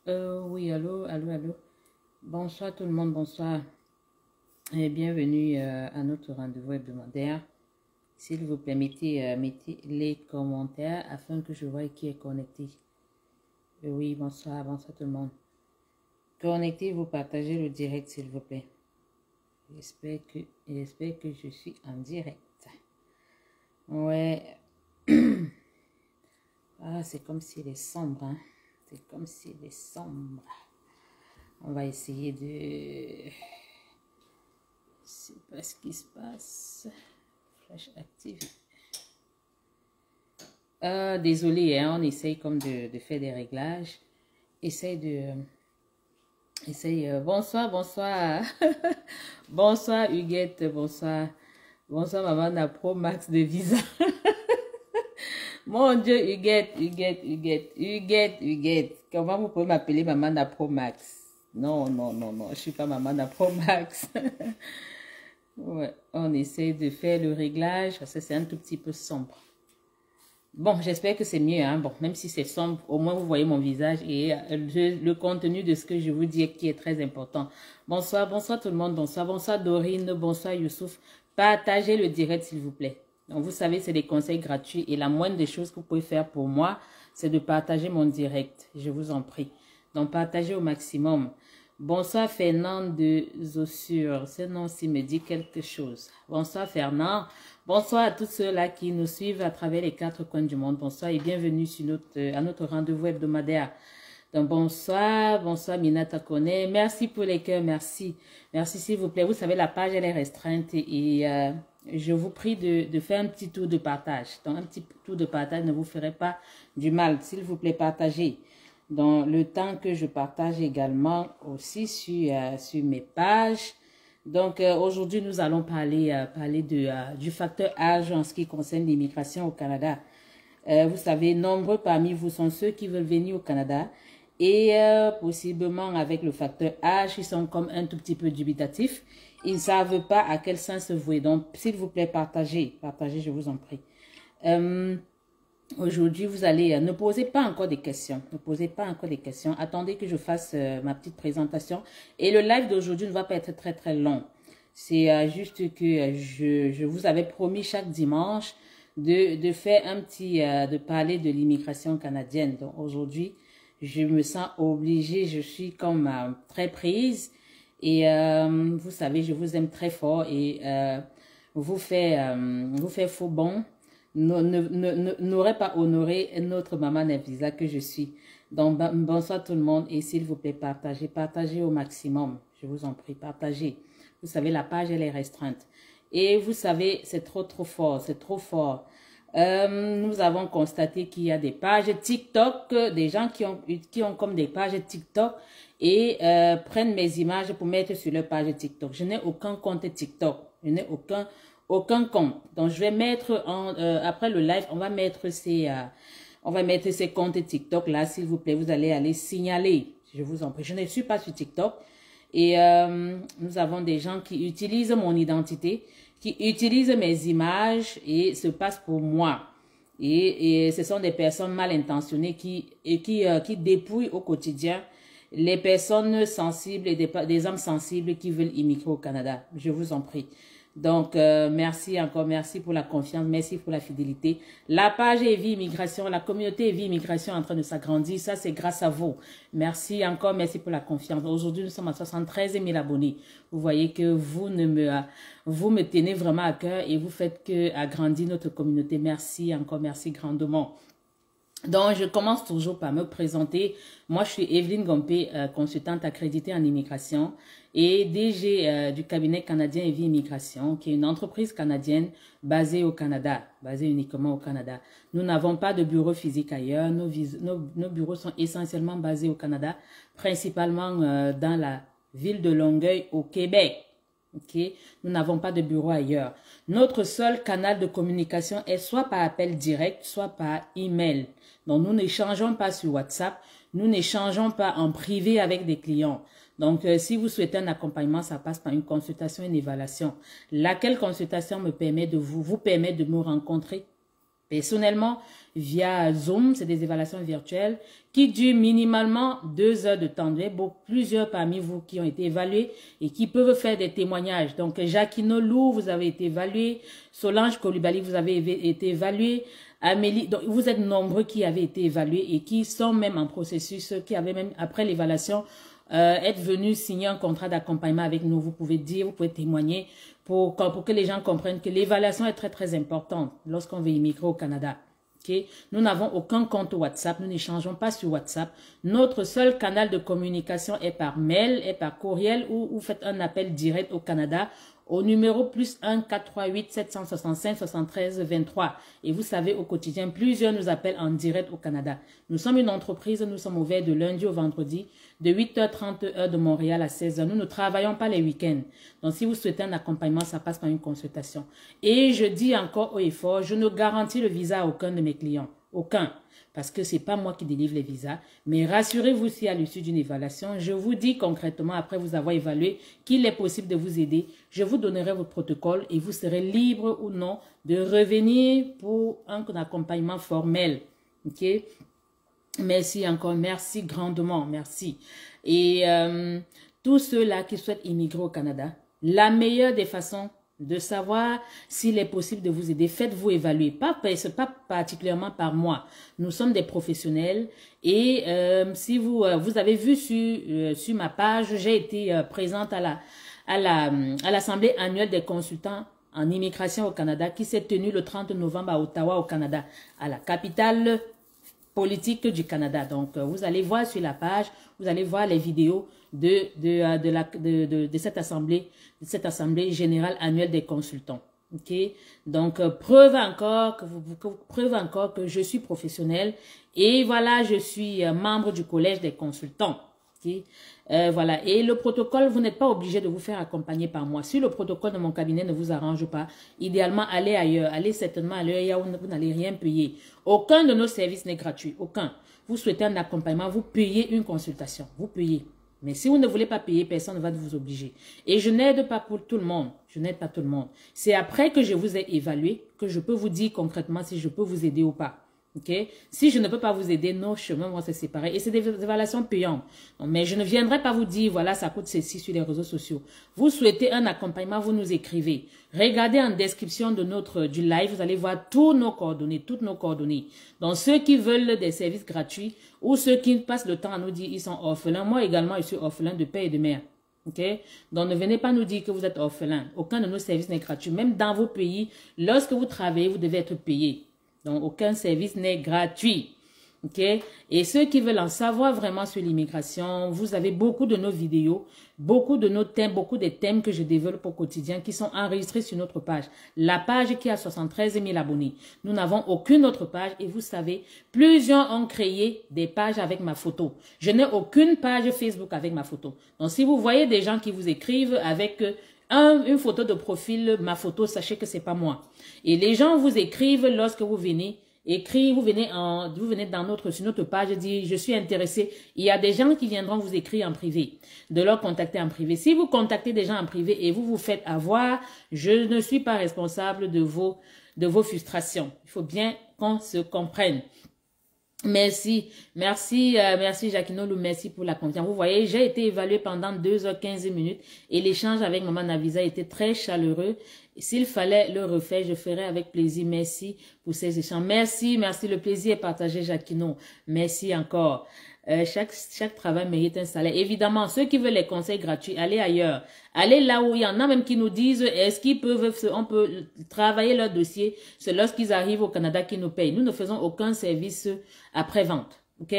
Oui, allô, allô, allô. Bonsoir tout le monde, bonsoir. Et bienvenue à notre rendez-vous hebdomadaire. S'il vous plaît, mettez les commentaires afin que je voie qui est connecté. Oui, bonsoir, bonsoir tout le monde. Connectez-vous, partagez le direct s'il vous plaît. J'espère que je suis en direct. Ouais. Ah, c'est comme s'il est sombre, hein. C'est comme s'il est sombre. On va essayer de... Je sais pas ce qui se passe. Flash active. Désolé, hein, on essaye comme de faire des réglages. Bonsoir, bonsoir. Bonsoir Huguette, bonsoir. Bonsoir maman la Pro Max de Visa. Mon Dieu, Huguette. Comment vous pouvez m'appeler maman la Pro Max? Non, non, non, non, je suis pas maman la Pro Max. Ouais, on essaie de faire le réglage parce que c'est un tout petit peu sombre. Bon, j'espère que c'est mieux, hein. Bon, même si c'est sombre, au moins vous voyez mon visage et le contenu de ce que je vous dis qui est très important. Bonsoir, bonsoir tout le monde, bonsoir, bonsoir Dorine, bonsoir Youssouf. Partagez le direct s'il vous plaît. Donc vous savez, c'est des conseils gratuits et la moindre des choses que vous pouvez faire pour moi, c'est de partager mon direct. Je vous en prie. Donc partagez au maximum. Bonsoir Fernand de Zossure, ce nom-ci me dit quelque chose. Bonsoir Fernand, bonsoir à tous ceux-là qui nous suivent à travers les 4 coins du monde. Bonsoir et bienvenue sur à notre rendez-vous hebdomadaire. Donc bonsoir, bonsoir Minata Kone, merci pour les cœurs, merci. Merci s'il vous plaît, vous savez la page elle est restreinte et je vous prie de faire un petit tour de partage. Donc un petit tour de partage ne vous ferait pas du mal, s'il vous plaît partagez. Dans le temps que je partage également aussi sur mes pages. Donc aujourd'hui, nous allons parler du facteur âge en ce qui concerne l'immigration au Canada. Vous savez, nombreux parmi vous sont ceux qui veulent venir au Canada et possiblement avec le facteur âge, ils sont comme un tout petit peu dubitatifs. Ils ne savent pas à quel sens se vouer. Donc, s'il vous plaît, partagez, je vous en prie. Aujourd'hui, vous allez, ne posez pas encore des questions, ne posez pas encore des questions, attendez que je fasse ma petite présentation et le live d'aujourd'hui ne va pas être très très long. C'est juste que je vous avais promis chaque dimanche de faire un petit, de parler de l'immigration canadienne. Donc aujourd'hui, je me sens obligée, je suis comme très prise et vous savez, je vous aime très fort et vous fait faux bon. N'aurait pas honoré notre maman Nevisa que je suis. Donc, bonsoir tout le monde et s'il vous plaît, partagez au maximum. Je vous en prie, partagez. Vous savez, la page, elle est restreinte. Et vous savez, c'est trop fort, c'est trop fort. Nous avons constaté qu'il y a des pages TikTok, des gens qui ont comme des pages TikTok et prennent mes images pour mettre sur leur page TikTok. Je n'ai aucun compte TikTok. Je n'ai aucun compte. Donc, je vais mettre après le live, on va mettre ces comptes TikTok là, s'il vous plaît. Vous allez aller signaler. Je vous en prie. Je ne suis pas sur TikTok. Et nous avons des gens qui utilisent mon identité, qui utilisent mes images et se passent pour moi. Et ce sont des personnes mal intentionnées qui dépouillent au quotidien les personnes sensibles et des âmes sensibles qui veulent immigrer au Canada. Je vous en prie. Donc, merci encore, merci pour la confiance, merci pour la fidélité. La page Vie Immigration, la communauté Vie Immigration est en train de s'agrandir, ça c'est grâce à vous. Merci encore, merci pour la confiance. Aujourd'hui, nous sommes à 73 000 abonnés. Vous voyez que vous me tenez vraiment à cœur et vous faites que agrandir notre communauté. Merci encore, merci grandement. Donc, je commence toujours par me présenter. Moi, je suis Evelyne Gompé, consultante accréditée en immigration et DG du cabinet canadien et Vie Immigration, qui est une entreprise canadienne basée au Canada, basée uniquement au Canada. Nous n'avons pas de bureau physique ailleurs. Nos bureaux sont essentiellement basés au Canada, principalement dans la ville de Longueuil, au Québec. Okay? Nous n'avons pas de bureau ailleurs. Notre seul canal de communication est soit par appel direct, soit par email. Donc, nous n'échangeons pas sur WhatsApp. Nous n'échangeons pas en privé avec des clients. Donc, si vous souhaitez un accompagnement, ça passe par une consultation et une évaluation. Laquelle consultation me permet vous permet de me rencontrer personnellement via Zoom, c'est des évaluations virtuelles qui durent minimalement 2 heures de temps. Il y a plusieurs parmi vous qui ont été évalués et qui peuvent faire des témoignages. Donc, Jacquino Lou, vous avez été évalué. Solange Coulibaly, vous avez été évalué. Amélie, donc vous êtes nombreux qui avaient été évalués et qui sont même en processus, qui avaient même, après l'évaluation, être venus signer un contrat d'accompagnement avec nous. Vous pouvez dire, vous pouvez témoigner pour que les gens comprennent que l'évaluation est très, très importante lorsqu'on veut immigrer au Canada. Okay? Nous n'avons aucun compte WhatsApp, nous n'échangeons pas sur WhatsApp. Notre seul canal de communication est par mail, est par courriel ou vous faites un appel direct au Canada au numéro plus 1 438 765 73 23. Et vous savez, au quotidien, plusieurs nous appellent en direct au Canada. Nous sommes une entreprise, nous sommes ouverts de lundi au vendredi, de 8h30 heure de Montréal à 16h. Nous ne travaillons pas les week-ends. Donc, si vous souhaitez un accompagnement, ça passe par une consultation. Et je dis encore haut et fort, je ne garantis le visa à aucun de mes clients. Aucun. Parce que ce n'est pas moi qui délivre les visas. Mais rassurez-vous si à l'issue d'une évaluation, je vous dis concrètement, après vous avoir évalué, qu'il est possible de vous aider. Je vous donnerai votre protocole et vous serez libre ou non de revenir pour un accompagnement formel. Ok? Merci encore. Merci grandement. Merci. Et tous ceux-là qui souhaitent immigrer au Canada, la meilleure des façons de savoir s'il est possible de vous aider, faites-vous évaluer, pas particulièrement par moi. Nous sommes des professionnels et si vous avez vu sur ma page, j'ai été présente à l'Assemblée annuelle des consultants en immigration au Canada qui s'est tenue le 30 novembre à Ottawa au Canada, à la capitale politique du Canada. Donc, vous allez voir sur la page, vous allez voir les vidéos de cette assemblée générale annuelle des consultants. Ok, donc preuve encore que je suis professionnelle et voilà, je suis membre du collège des consultants. Okay? Voilà, et le protocole, vous n'êtes pas obligé de vous faire accompagner par moi. Si le protocole de mon cabinet ne vous arrange pas, idéalement, allez ailleurs. Allez certainement ailleurs où vous n'allez rien payer. Aucun de nos services n'est gratuit. Aucun. Vous souhaitez un accompagnement, vous payez une consultation. Vous payez. Mais si vous ne voulez pas payer, personne ne va vous obliger. Et je n'aide pas pour tout le monde. Je n'aide pas tout le monde. C'est après que je vous ai évalué que je peux vous dire concrètement si je peux vous aider ou pas. Okay? Si je ne peux pas vous aider, nos chemins vont se séparer. Et c'est des évaluations payantes. Mais je ne viendrai pas vous dire, voilà, ça coûte ceci sur les réseaux sociaux. Vous souhaitez un accompagnement, vous nous écrivez. Regardez en description du live, vous allez voir tous nos coordonnées, toutes nos coordonnées. Donc, ceux qui veulent des services gratuits ou ceux qui passent le temps à nous dire ils sont orphelins. Moi également, je suis orphelin de père et de mère. Okay? Donc, ne venez pas nous dire que vous êtes orphelin. Aucun de nos services n'est gratuit. Même dans vos pays, lorsque vous travaillez, vous devez être payé. Donc, aucun service n'est gratuit. Ok? Et ceux qui veulent en savoir vraiment sur l'immigration, vous avez beaucoup de nos vidéos, beaucoup de nos thèmes, beaucoup des thèmes que je développe au quotidien qui sont enregistrés sur notre page. La page qui a 73 000 abonnés. Nous n'avons aucune autre page et vous savez, plusieurs ont créé des pages avec ma photo. Je n'ai aucune page Facebook avec ma photo. Donc, si vous voyez des gens qui vous écrivent avec une photo de profil, ma photo, sachez que c'est pas moi. Et les gens vous écrivent lorsque vous venez, vous venez sur notre page dire je suis intéressé. Il y a des gens qui viendront vous écrire en privé, de leur contacter en privé. Si vous contactez des gens en privé et vous vous faites avoir, je ne suis pas responsable de vos frustrations. Il faut bien qu'on se comprenne. Merci Jacquino Lou, merci pour la confiance. Vous voyez, j'ai été évaluée pendant 2h15 et l'échange avec Maman Navisa était très chaleureux. S'il fallait le refaire, je ferais avec plaisir. Merci pour ces échanges. Merci, le plaisir est partagé Jacquino. Merci encore. Chaque travail mérite un salaire. Évidemment, ceux qui veulent les conseils gratuits, allez ailleurs. Allez là où il y en a même qui nous disent, est-ce on peut travailler leur dossier. C'est lorsqu'ils arrivent au Canada qu'ils nous payent. Nous ne faisons aucun service après-vente. Ok?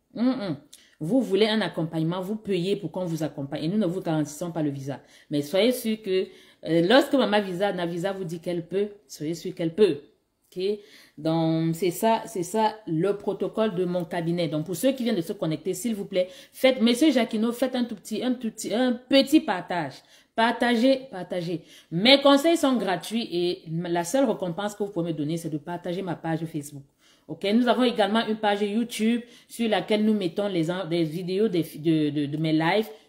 Vous voulez un accompagnement, vous payez pour qu'on vous accompagne. Et nous ne vous garantissons pas le visa. Mais soyez sûr que lorsque Navisa vous dit qu'elle peut, soyez sûr qu'elle peut. Okay? Donc, c'est ça le protocole de mon cabinet. Donc, pour ceux qui viennent de se connecter, s'il vous plaît, monsieur Jacquino, faites un petit partage. Partagez. Mes conseils sont gratuits et la seule récompense que vous pouvez me donner, c'est de partager ma page Facebook. Ok, nous avons également une page YouTube sur laquelle nous mettons des vidéos de mes lives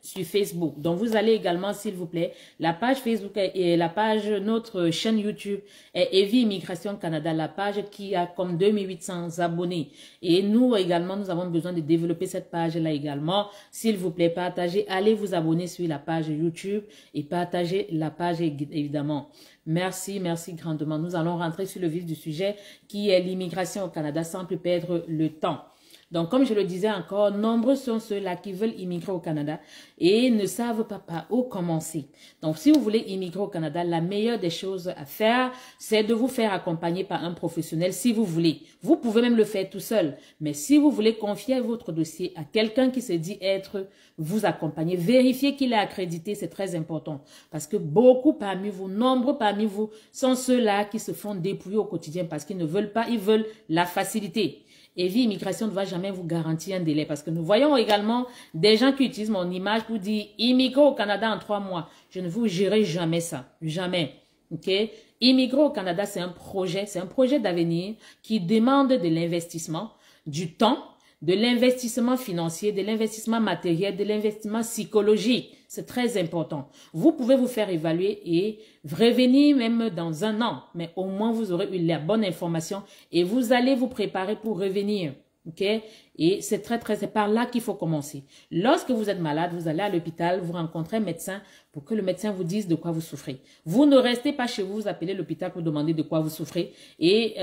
sur Facebook. Donc, vous allez également, s'il vous plaît, la page Facebook et la page, notre chaîne YouTube est Evie Immigration Canada, la page qui a comme 2800 abonnés. Et nous également, nous avons besoin de développer cette page-là également. S'il vous plaît, partagez, allez vous abonner sur la page YouTube et partagez la page évidemment. Merci, merci grandement. Nous allons rentrer sur le vif du sujet qui est l'immigration au Canada sans plus perdre le temps. Donc, comme je le disais encore, nombreux sont ceux-là qui veulent immigrer au Canada et ne savent pas par où commencer. Donc, si vous voulez immigrer au Canada, la meilleure des choses à faire, c'est de vous faire accompagner par un professionnel si vous voulez. Vous pouvez même le faire tout seul. Mais si vous voulez confier votre dossier à quelqu'un qui se dit être vous accompagner, vérifiez qu'il est accrédité, c'est très important. Parce que beaucoup parmi vous, nombreux parmi vous, sont ceux-là qui se font dépouiller au quotidien parce qu'ils ne veulent pas, ils veulent la facilité. Evie Immigration ne va jamais vous garantir un délai parce que nous voyons également des gens qui utilisent mon image pour dire immigrer au Canada en 3 mois. Je ne vous jurerai jamais ça. Jamais. Ok? Immigrer au Canada, c'est un projet d'avenir qui demande de l'investissement, du temps, de l'investissement financier, de l'investissement matériel, de l'investissement psychologique. C'est très important. Vous pouvez vous faire évaluer et revenir même dans 1 an. Mais au moins, vous aurez eu la bonne information et vous allez vous préparer pour revenir. Ok? Et c'est c'est par là qu'il faut commencer. Lorsque vous êtes malade, vous allez à l'hôpital, vous rencontrez un médecin pour que le médecin vous dise de quoi vous souffrez. Vous ne restez pas chez vous, vous appelez l'hôpital pour demander de quoi vous souffrez. Et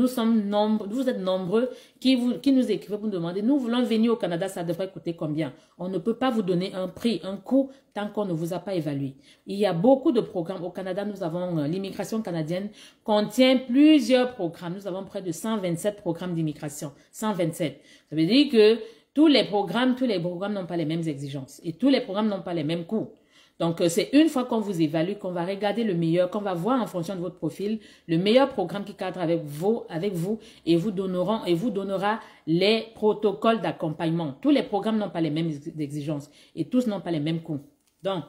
vous êtes nombreux qui nous écrivent pour nous demander, nous voulons venir au Canada, ça devrait coûter combien? On ne peut pas vous donner un prix, un coût, tant qu'on ne vous a pas évalué. Il y a beaucoup de programmes. Au Canada, nous avons l'immigration canadienne contient plusieurs programmes. Nous avons près de 127 programmes d'immigration. 127. Ça veut dire que tous les programmes n'ont pas les mêmes exigences. Et tous les programmes n'ont pas les mêmes coûts. Donc, c'est une fois qu'on vous évalue, qu'on va regarder le meilleur, qu'on va voir en fonction de votre profil, le meilleur programme qui cadre avec vous et vous donnera les protocoles d'accompagnement. Tous les programmes n'ont pas les mêmes exigences et tous n'ont pas les mêmes coûts. Donc,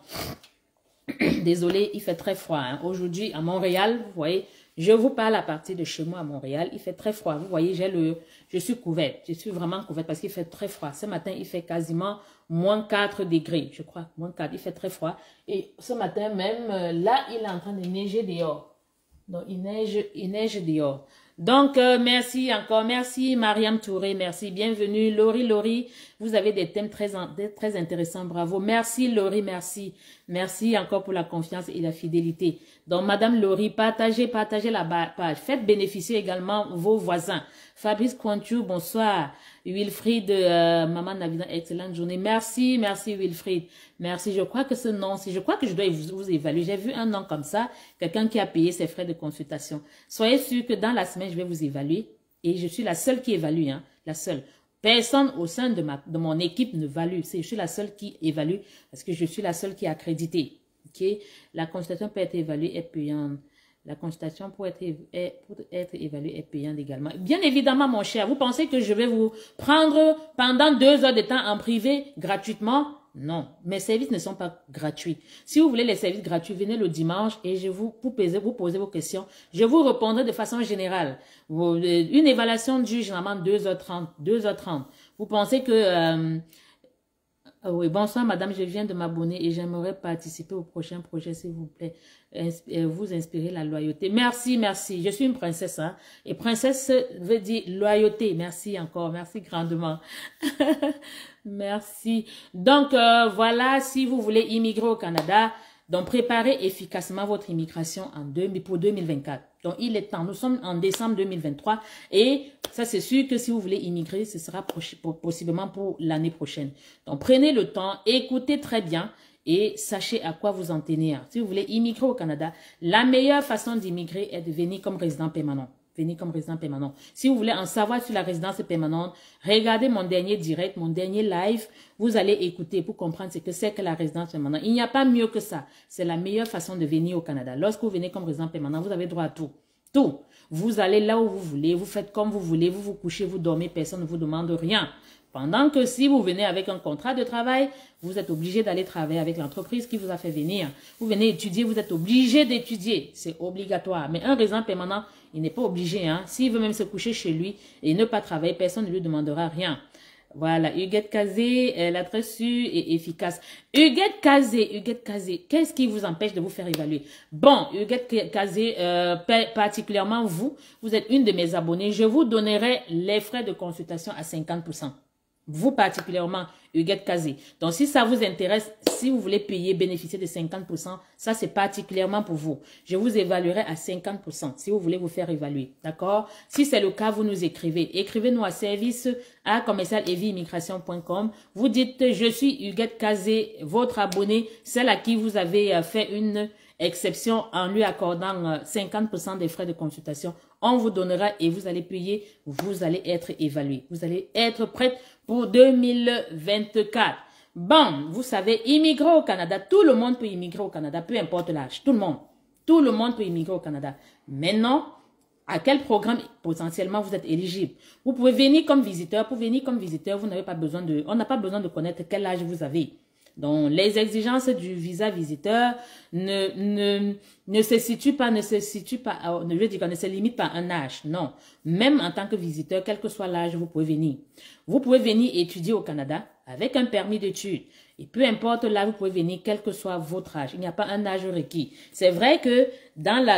désolé, il fait très froid. Hein. Aujourd'hui, à Montréal, vous voyez, je vous parle à partir de chez moi à Montréal. Il fait très froid. Vous voyez, je suis couverte. Je suis vraiment couverte parce qu'il fait très froid. Ce matin, il fait quasiment moins 4 degrés, je crois. Moins 4, il fait très froid. Et ce matin même, là, il est en train de neiger dehors. Donc, il neige dehors. Donc, merci encore. Merci, Mariam Touré. Merci. Bienvenue. Laurie, vous avez des thèmes très intéressants. Bravo. Merci, Laurie. Merci. Merci encore pour la confiance et la fidélité. Donc, Madame Laurie, partagez la page. Faites bénéficier également vos voisins. Fabrice Cointu, bonsoir. Wilfried, Maman Navina, excellente journée. Merci, Wilfried. Merci. Je crois que je crois que je dois vous évaluer. J'ai vu un nom comme ça, quelqu'un qui a payé ses frais de consultation. Soyez sûr que dans la semaine, je vais vous évaluer. Et je suis la seule qui évalue, hein. La seule. Personne au sein de mon équipe ne value. Je suis la seule qui évalue parce que je suis la seule qui est accréditée. Ok? La consultation peut être évaluée et payante. La consultation pour être évaluée est payante également. Bien évidemment, mon cher, vous pensez que je vais vous prendre pendant 2 heures de temps en privé gratuitement? Non, mes services ne sont pas gratuits. Si vous voulez les services gratuits, venez le dimanche et vous posez vos questions. Je vous répondrai de façon générale. Une évaluation dure généralement 2h30. 2h30. Vous pensez que... oui, bonsoir madame, je viens de m'abonner et j'aimerais participer au prochain projet, s'il vous plaît. Vous inspirez la loyauté. Merci, merci. Je suis une princesse, hein. Et princesse veut dire loyauté. Merci encore, merci grandement. Merci. Donc, voilà, si vous voulez immigrer au Canada, donc préparez efficacement votre immigration pour 2024. Donc, il est temps. Nous sommes en décembre 2023 et ça, c'est sûr que si vous voulez immigrer, ce sera possiblement pour l'année prochaine. Donc, prenez le temps, écoutez très bien et sachez à quoi vous en tenir. Si vous voulez immigrer au Canada, la meilleure façon d'immigrer est de venir comme résident permanent. Venir comme résident permanent. Si vous voulez en savoir sur la résidence permanente, regardez mon dernier direct, mon dernier live. Vous allez écouter pour comprendre ce que c'est que la résidence permanente. Il n'y a pas mieux que ça. C'est la meilleure façon de venir au Canada. Lorsque vous venez comme résident permanent, vous avez droit à tout. Tout. Vous allez là où vous voulez, vous faites comme vous voulez, vous vous couchez, vous dormez, personne ne vous demande rien. Pendant que si vous venez avec un contrat de travail, vous êtes obligé d'aller travailler avec l'entreprise qui vous a fait venir. Vous venez étudier, vous êtes obligé d'étudier. C'est obligatoire. Mais un résident permanent, il n'est pas obligé. Hein. S'il veut même se coucher chez lui et ne pas travailler, personne ne lui demandera rien. Voilà, Huguette Kazé, l'adresse sûre et efficace. Huguette Kazé, qu'est-ce qui vous empêche de vous faire évaluer? Bon, Huguette Kazé, particulièrement vous, vous êtes une de mes abonnés. Je vous donnerai les frais de consultation à 50%. Vous particulièrement, Huguette Kazé. Donc, si ça vous intéresse, si vous voulez payer, bénéficier de 50%, ça c'est particulièrement pour vous. Je vous évaluerai à 50% si vous voulez vous faire évaluer. D'accord? Si c'est le cas, vous nous écrivez. Écrivez-nous à service@commercialeviimmigration.com. Vous dites, je suis Huguette Kazé, votre abonné, celle à qui vous avez fait une exception en lui accordant 50% des frais de consultation. On vous donnera et vous allez payer, vous allez être évalué. Vous allez être prête pour 2024. Bon, vous savez, immigrer au Canada, tout le monde peut immigrer au Canada, peu importe l'âge, tout le monde. Tout le monde peut immigrer au Canada. Maintenant, à quel programme potentiellement vous êtes éligible? Vous pouvez venir comme visiteur. Pour venir comme visiteur, vous n'avez pas besoin de, on n'a pas besoin de connaître quel âge vous avez. Donc, les exigences du visa visiteur ne se situent pas, je veux dire qu'on ne se limite pas à un âge. Non. Même en tant que visiteur, quel que soit l'âge, vous pouvez venir. Vous pouvez venir étudier au Canada avec un permis d'études. Et peu importe là, vous pouvez venir, quel que soit votre âge. Il n'y a pas un âge requis. C'est vrai que dans la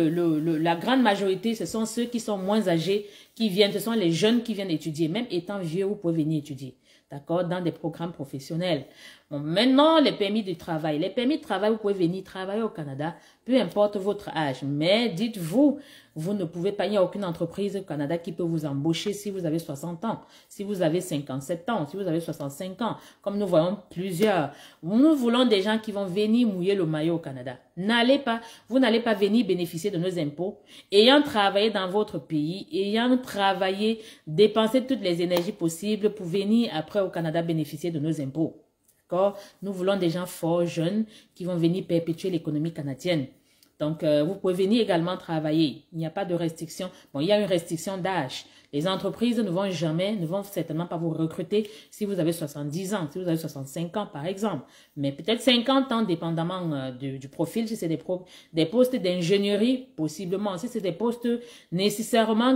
grande majorité, ce sont ceux qui sont moins âgés qui viennent, ce sont les jeunes qui viennent étudier. Même étant vieux, vous pouvez venir étudier. D'accord, dans des programmes professionnels. Bon, maintenant, les permis de travail. Les permis de travail, vous pouvez venir travailler au Canada, peu importe votre âge. Mais dites-vous, vous ne pouvez pas, il n'y a aucune entreprise au Canada qui peut vous embaucher si vous avez 60 ans, si vous avez 57 ans, si vous avez 65 ans, comme nous voyons plusieurs. Nous voulons des gens qui vont venir mouiller le maillot au Canada. Vous n'allez pas venir bénéficier de nos impôts, ayant travaillé dans votre pays, ayant travaillé, dépensé toutes les énergies possibles pour venir après au Canada bénéficier de nos impôts. D'accord? Nous voulons des gens forts, jeunes, qui vont venir perpétuer l'économie canadienne. Donc, vous pouvez venir également travailler. Il n'y a pas de restriction. Bon, il y a une restriction d'âge. Les entreprises ne vont certainement pas vous recruter si vous avez 70 ans, si vous avez 65 ans, par exemple. Mais peut-être 50 ans, dépendamment du profil, si c'est des postes d'ingénierie, possiblement. Si c'est des postes nécessairement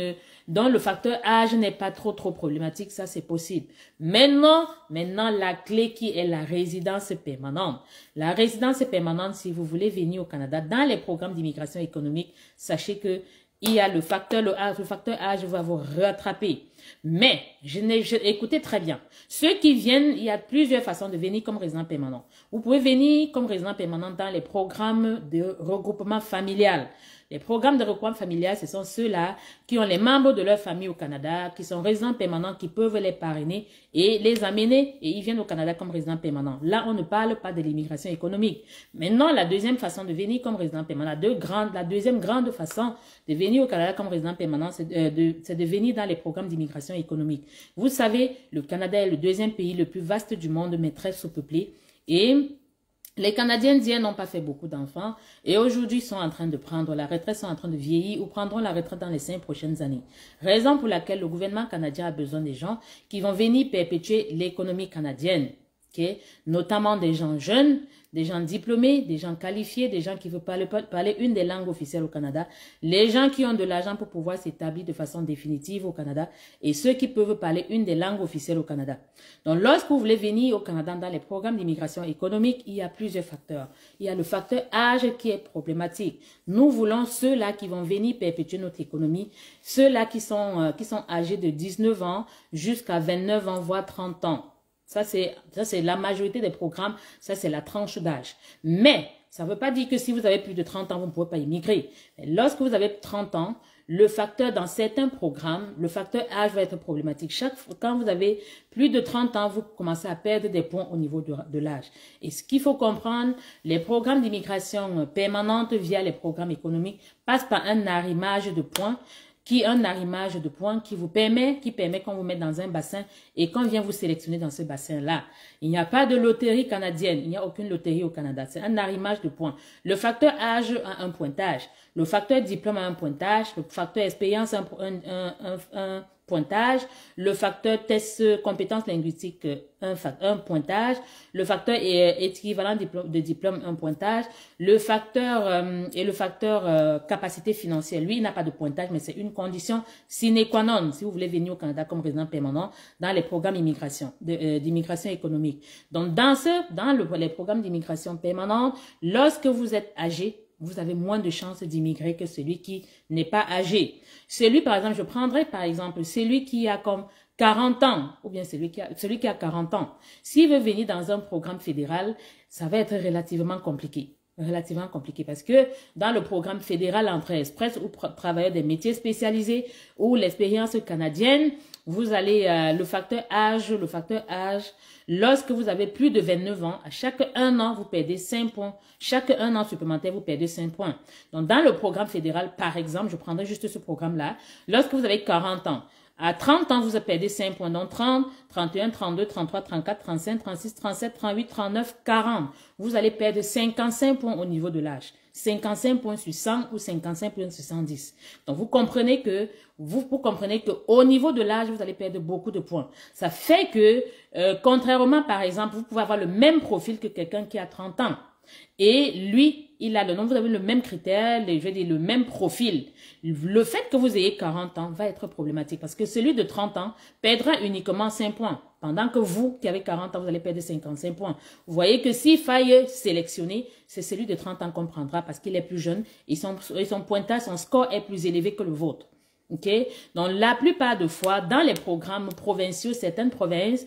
dont le facteur âge n'est pas trop problématique, ça c'est possible. Maintenant, la clé qui est la résidence permanente. La résidence permanente, si vous voulez venir au Canada, dans les programmes d'immigration économique, sachez que il y a le facteur âge va vous rattraper. Mais, écoutez très bien. Ceux qui viennent, il y a plusieurs façons de venir comme résident permanent. Vous pouvez venir comme résident permanent dans les programmes de regroupement familial. Les programmes de regroupement familial, ce sont ceux-là qui ont les membres de leur famille au Canada, qui sont résidents permanents, qui peuvent les parrainer et les amener, et ils viennent au Canada comme résidents permanents. Là, on ne parle pas de l'immigration économique. Maintenant, la deuxième façon de venir comme résident permanent, la deuxième grande façon de venir au Canada comme résident permanent, c'est de venir dans les programmes d'immigration économique. Vous savez, le Canada est le deuxième pays le plus vaste du monde, mais très sous-peuplé, et les Canadiens d'hier n'ont pas fait beaucoup d'enfants et aujourd'hui sont en train de prendre la retraite, sont en train de vieillir ou prendront la retraite dans les 5 prochaines années. Raison pour laquelle le gouvernement canadien a besoin des gens qui vont venir perpétuer l'économie canadienne. Okay? Notamment des gens jeunes, des gens diplômés, des gens qualifiés, des gens qui veulent parler une des langues officielles au Canada, les gens qui ont de l'argent pour pouvoir s'établir de façon définitive au Canada et ceux qui peuvent parler une des langues officielles au Canada. Donc, lorsque vous voulez venir au Canada dans les programmes d'immigration économique, il y a plusieurs facteurs. Il y a le facteur âge qui est problématique. Nous voulons ceux-là qui vont venir perpétuer notre économie, ceux-là qui sont âgés de 19 ans jusqu'à 29 ans, voire 30 ans. Ça, c'est la majorité des programmes. Ça, c'est la tranche d'âge. Mais, ça ne veut pas dire que si vous avez plus de 30 ans, vous ne pouvez pas immigrer. Mais lorsque vous avez 30 ans, le facteur, dans certains programmes, le facteur âge va être problématique. Quand vous avez plus de 30 ans, vous commencez à perdre des points au niveau de l'âge. Et ce qu'il faut comprendre, les programmes d'immigration permanente via les programmes économiques passent par un arrimage de points qui vous permet qu'on vous mette dans un bassin et qu'on vient vous sélectionner dans ce bassin-là. Il n'y a pas de loterie canadienne, il n'y a aucune loterie au Canada. C'est un arrimage de points. Le facteur âge a un pointage, le facteur diplôme a un pointage, le facteur expérience a pointage, le facteur test compétences linguistiques, un pointage, le facteur équivalent de diplôme, un pointage, le facteur et le facteur capacité financière, lui, il n'a pas de pointage, mais c'est une condition sine qua non si vous voulez venir au Canada comme résident permanent dans les programmes d'immigration économique. Donc, dans les programmes d'immigration permanente, lorsque vous êtes âgé, vous avez moins de chances d'immigrer que celui qui n'est pas âgé. Celui, par exemple, je prendrai par exemple celui qui a comme 40 ans, ou bien celui qui a 40 ans. S'il veut venir dans un programme fédéral, ça va être relativement compliqué. Relativement compliqué parce que dans le programme fédéral Entrée Express ou travailleurs des métiers spécialisés ou l'expérience canadienne, vous allez le facteur âge, lorsque vous avez plus de 29 ans, à chaque 1 an, vous perdez 5 points. Chaque 1 an supplémentaire, vous perdez 5 points. Donc, dans le programme fédéral, par exemple, je prendrai juste ce programme-là. Lorsque vous avez 40 ans, à 30 ans, vous perdez 5 points. Donc, 30, 31, 32, 33, 34, 35, 36, 37, 38, 39, 40. Vous allez perdre 55 points au niveau de l'âge. 55 points sur 100 ou 55 points sur 110. Donc, vous comprenez que au niveau de l'âge, vous allez perdre beaucoup de points. Ça fait que, contrairement, par exemple, vous pouvez avoir le même profil que quelqu'un qui a 30 ans. Et lui, il a le nom, vous avez le même critère, je veux dire, le même profil. Le fait que vous ayez 40 ans va être problématique parce que celui de 30 ans perdra uniquement 5 points. Pendant que vous, qui avez 40 ans, vous allez perdre 55 points. Vous voyez que s'il faille sélectionner, c'est celui de 30 ans qu'on prendra parce qu'il est plus jeune et son pointage, son score est plus élevé que le vôtre. Ok, donc la plupart de fois dans les programmes provinciaux, certaines provinces,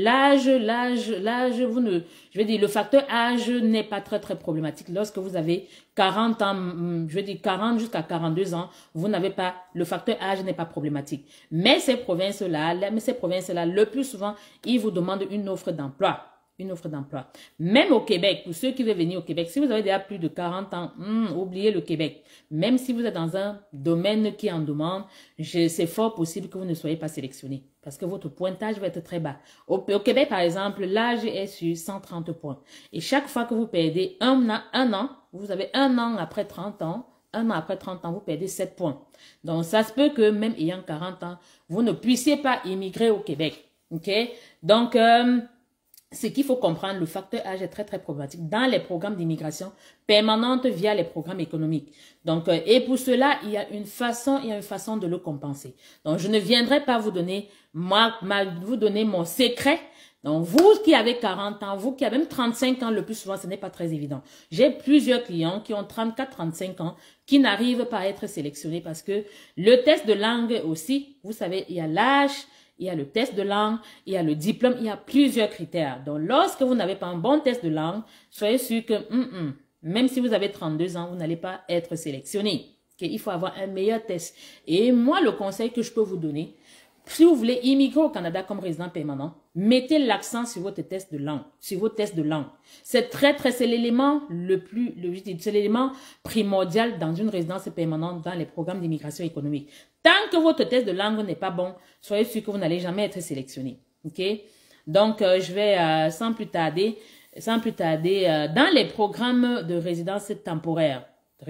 le facteur âge n'est pas très problématique. Lorsque vous avez 40 ans, je veux dire 40 jusqu'à 42 ans, vous n'avez pas, le facteur âge n'est pas problématique. Mais ces provinces-là, le plus souvent, ils vous demandent une offre d'emploi. Même au Québec, pour ceux qui veulent venir au Québec, si vous avez déjà plus de 40 ans, oubliez le Québec. Même si vous êtes dans un domaine qui en demande, c'est fort possible que vous ne soyez pas sélectionné parce que votre pointage va être très bas. Au Québec, par exemple, l'âge est sur 130 points. Et chaque fois que vous perdez un an, vous avez 1 an après 30 ans, 1 an après 30 ans, vous perdez 7 points. Donc, ça se peut que même ayant 40 ans, vous ne puissiez pas immigrer au Québec. Ok? Donc, ce qu'il faut comprendre, le facteur âge est très problématique dans les programmes d'immigration permanente via les programmes économiques. Donc, et pour cela, il y a une façon de le compenser. Donc, je ne viendrai pas vous donner mon secret. Donc, vous qui avez 40 ans, vous qui avez même 35 ans, le plus souvent, ce n'est pas très évident. J'ai plusieurs clients qui ont 34, 35 ans, qui n'arrivent pas à être sélectionnés parce que le test de langue aussi, vous savez, il y a l'âge, il y a le test de langue, il y a le diplôme, il y a plusieurs critères. Donc, lorsque vous n'avez pas un bon test de langue, soyez sûr que même si vous avez 32 ans, vous n'allez pas être sélectionné. Okay? Il faut avoir un meilleur test. Et moi, le conseil que je peux vous donner, si vous voulez immigrer au Canada comme résident permanent, mettez l'accent sur votre test de langue, sur vos tests de langue. C'est c'est l'élément c'est l'élément primordial dans une résidence permanente dans les programmes d'immigration économique. Tant que votre test de langue n'est pas bon, soyez sûr que vous n'allez jamais être sélectionné. Ok? Donc, je vais sans plus tarder, dans les programmes de résidence temporaire,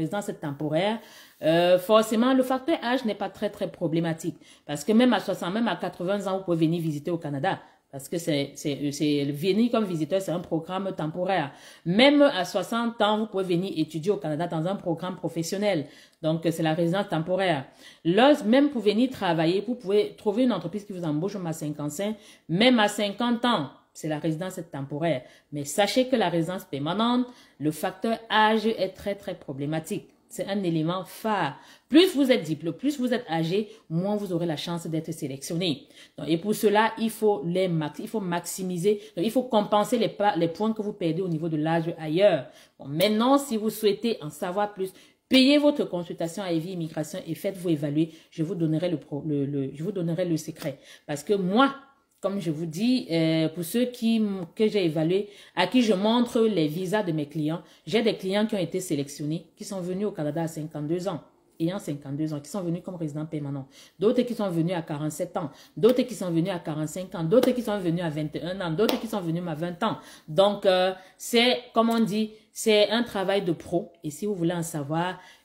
forcément, le facteur âge n'est pas très problématique. Parce que même à 60, même à 80 ans, vous pouvez venir visiter au Canada. Parce que venir comme visiteur, c'est un programme temporaire. Même à 60 ans, vous pouvez venir étudier au Canada dans un programme professionnel. Donc, c'est la résidence temporaire. Même pour venir travailler, vous pouvez trouver une entreprise qui vous embauche même à 55, même à 50 ans. C'est la résidence temporaire. Mais sachez que la résidence permanente, le facteur âge est très problématique. C'est un élément phare. Plus vous êtes diplômé, plus vous êtes âgé, moins vous aurez la chance d'être sélectionné. Donc, et pour cela, il faut maximiser, donc il faut compenser les points que vous perdez au niveau de l'âge ailleurs. Bon, maintenant, si vous souhaitez en savoir plus, payez votre consultation à Evie Immigration et faites-vous évaluer. Je vous donnerai le secret. Parce que moi, comme je vous dis, pour ceux que j'ai évalués, à qui je montre les visas de mes clients, j'ai des clients qui ont été sélectionnés, qui sont venus au Canada à 52 ans, ayant 52 ans, qui sont venus comme résidents permanents. D'autres qui sont venus à 47 ans, d'autres qui sont venus à 45 ans, d'autres qui sont venus à 21 ans, d'autres qui sont venus à 20 ans. Donc, c'est, comme on dit, c'est un travail de pro. Et si vous voulez en savoir,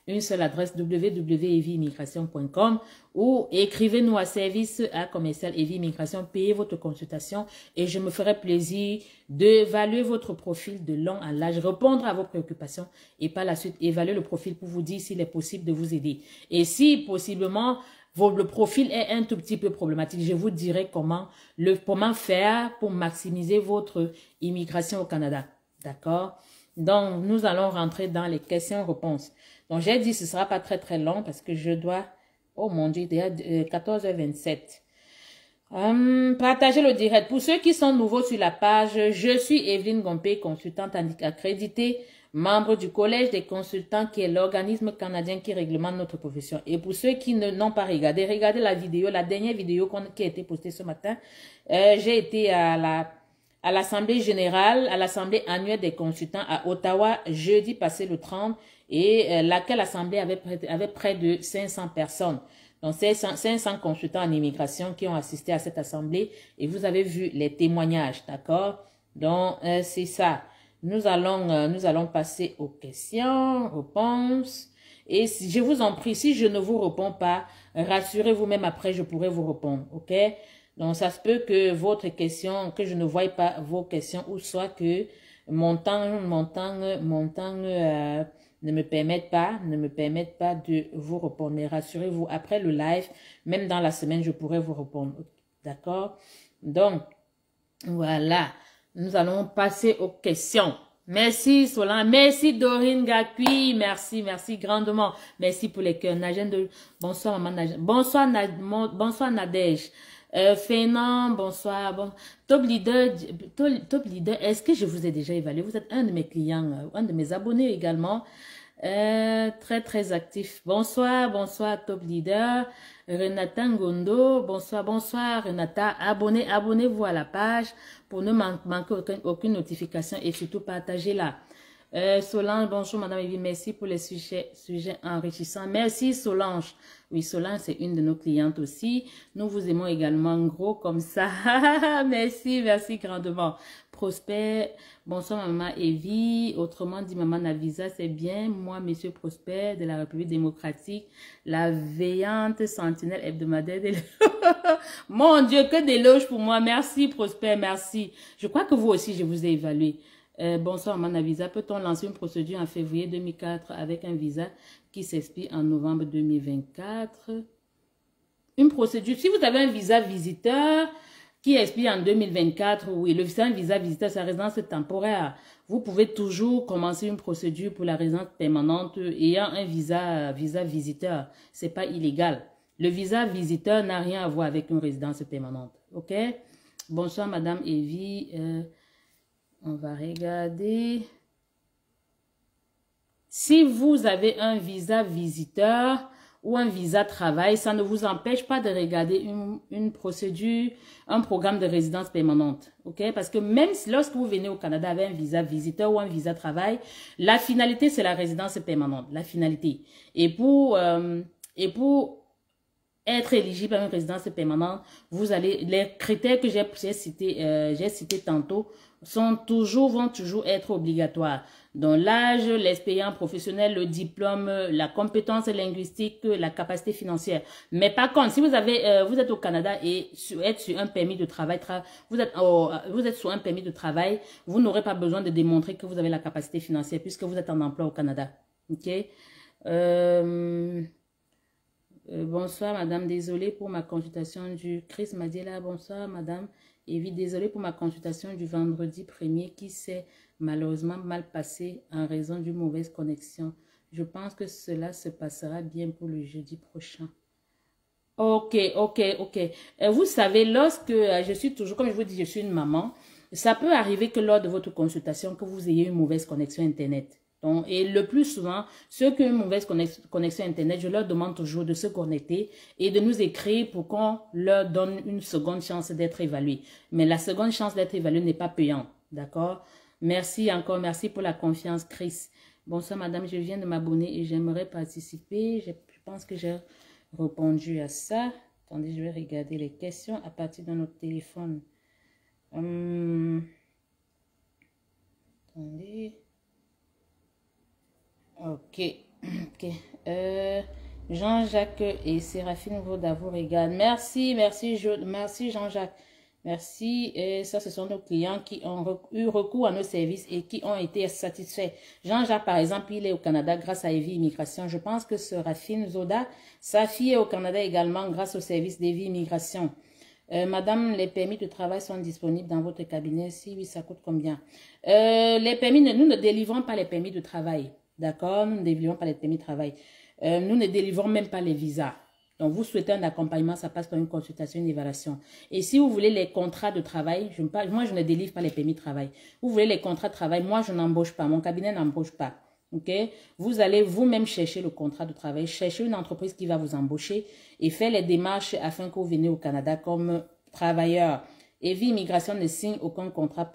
une seule adresse www.eviimmigration.com ou écrivez-nous à service à commercial Evie Immigration, payez votre consultation et je me ferai plaisir d'évaluer votre profil de long en large, répondre à vos préoccupations et par la suite évaluer le profil pour vous dire s'il est possible de vous aider. Et si possiblement le profil est un tout petit peu problématique, je vous dirai comment faire pour maximiser votre immigration au Canada. D'accord? Donc, nous allons rentrer dans les questions-réponses. Donc, j'ai dit ce ne sera pas très très long parce que je dois... Oh mon Dieu, déjà 14h27. Partagez le direct. Pour ceux qui sont nouveaux sur la page, je suis Evelyne Gompé, consultante accréditée, membre du Collège des consultants qui est l'organisme canadien qui réglemente notre profession. Et pour ceux qui n'ont pas regardé, regardez la vidéo, la dernière vidéo qui a été postée ce matin. J'ai été à l'Assemblée générale, à l'Assemblée annuelle des consultants à Ottawa, jeudi passé le 30, et laquelle assemblée avait près de 500 personnes. Donc, c'est 500 consultants en immigration qui ont assisté à cette assemblée et vous avez vu les témoignages, d'accord? Donc, c'est ça. Nous allons passer aux questions, réponses. Et si, je vous en prie, si je ne vous réponds pas, rassurez-vous, même après, je pourrai vous répondre, ok? Donc, ça se peut que votre question, que je ne voie pas vos questions, ou soit que mon temps ne me permettent pas de vous répondre. Mais rassurez-vous, après le live, même dans la semaine, je pourrai vous répondre. D'accord? Donc, voilà. Nous allons passer aux questions. Merci Solange, merci Dorine Gakui, merci grandement. Merci pour les cœurs. Bonsoir maman Najen. Bonsoir Nadège. Fénan, bonsoir. Bon. Top leader, est-ce que je vous ai déjà évalué? Vous êtes un de mes clients, un de mes abonnés également. Très actif. Bonsoir Top leader. Renata Ngondo, bonsoir Renata. Abonnez-vous à la page pour ne manquer aucune notification et surtout partagez-la. Solange, bonjour Madame Evie, merci pour les sujets enrichissants. Merci Solange. Oui, Solange, c'est une de nos clientes aussi. Nous vous aimons également gros comme ça. merci grandement. Prosper, bonsoir Maman Evie. Autrement dit, Maman Navisa, c'est bien. Moi, Monsieur Prosper de la République démocratique, la veillante sentinelle hebdomadaire de Mon Dieu, que d'éloges pour moi. Merci Prosper, merci. Je crois que vous aussi, je vous ai évalué. Bonsoir, Maman Visa. Peut-on lancer une procédure en février 2004 avec un visa qui s'expire en novembre 2024? Une procédure. Si vous avez un visa visiteur qui expire en 2024, oui, le visa visiteur, c'est la résidence temporaire. Vous pouvez toujours commencer une procédure pour la résidence permanente ayant un visa visiteur. C'est pas illégal. Le visa visiteur n'a rien à voir avec une résidence permanente. OK? Bonsoir, Madame Evie. On va regarder. Si vous avez un visa visiteur ou un visa travail, ça ne vous empêche pas de regarder une procédure, un programme de résidence permanente. OK? Parce que même si lorsque vous venez au Canada avec un visa visiteur ou un visa travail, la finalité, c'est la résidence permanente. La finalité. Et pour être éligible à une résidence permanente, les critères que j'ai cités tantôt vont toujours être obligatoires. Donc l'âge, l'expérience professionnelle, le diplôme, la compétence linguistique, la capacité financière. Mais par contre, si vous êtes au Canada et êtes sur un permis de travail, vous êtes sur un permis de travail, vous n'aurez pas besoin de démontrer que vous avez la capacité financière puisque vous êtes en emploi au Canada. OK? Bonsoir madame, désolée pour ma consultation du Chris Madiela. Bonsoir madame Evie, désolée pour ma consultation du vendredi 1er qui s'est malheureusement mal passée en raison d'une mauvaise connexion. Je pense que cela se passera bien pour le jeudi prochain. Ok. Vous savez, lorsque je suis toujours, comme je vous dis, je suis une maman, ça peut arriver que lors de votre consultation, que vous ayez une mauvaise connexion Internet. Donc, et le plus souvent, ceux qui ont une mauvaise connexion Internet, je leur demande toujours de se connecter et de nous écrire pour qu'on leur donne une seconde chance d'être évalués. Mais la seconde chance d'être évaluée n'est pas payante. D'accord? Merci encore. Merci pour la confiance, Chris. Bonsoir, madame. Je viens de m'abonner et j'aimerais participer. Je pense que j'ai répondu à ça. Attendez, je vais regarder les questions à partir de notre téléphone. Attendez. Ok. Ok. Jean-Jacques et Séraphine Vauda vous regardent. Merci, merci Jean-Jacques. Merci. Et ça, ce sont nos clients qui ont eu recours à nos services et qui ont été satisfaits. Jean-Jacques, par exemple, il est au Canada grâce à Evie Immigration. Je pense que Séraphine Zoda, sa fille est au Canada également grâce au service d'Evie Immigration. Madame, les permis de travail sont disponibles dans votre cabinet? Si oui, ça coûte combien? Les permis, nous ne délivrons pas les permis de travail. D'accord? Nous ne délivrons pas les permis de travail. Nous ne délivrons même pas les visas. Donc, vous souhaitez un accompagnement, ça passe par une consultation, une évaluation. Et si vous voulez les contrats de travail, moi, je ne délivre pas les permis de travail. Vous voulez les contrats de travail, moi, je n'embauche pas. Mon cabinet n'embauche pas. Ok? Vous allez vous-même chercher le contrat de travail, chercher une entreprise qui va vous embaucher et faire les démarches afin que vous venez au Canada comme travailleur. Evie Immigration ne signe aucun contrat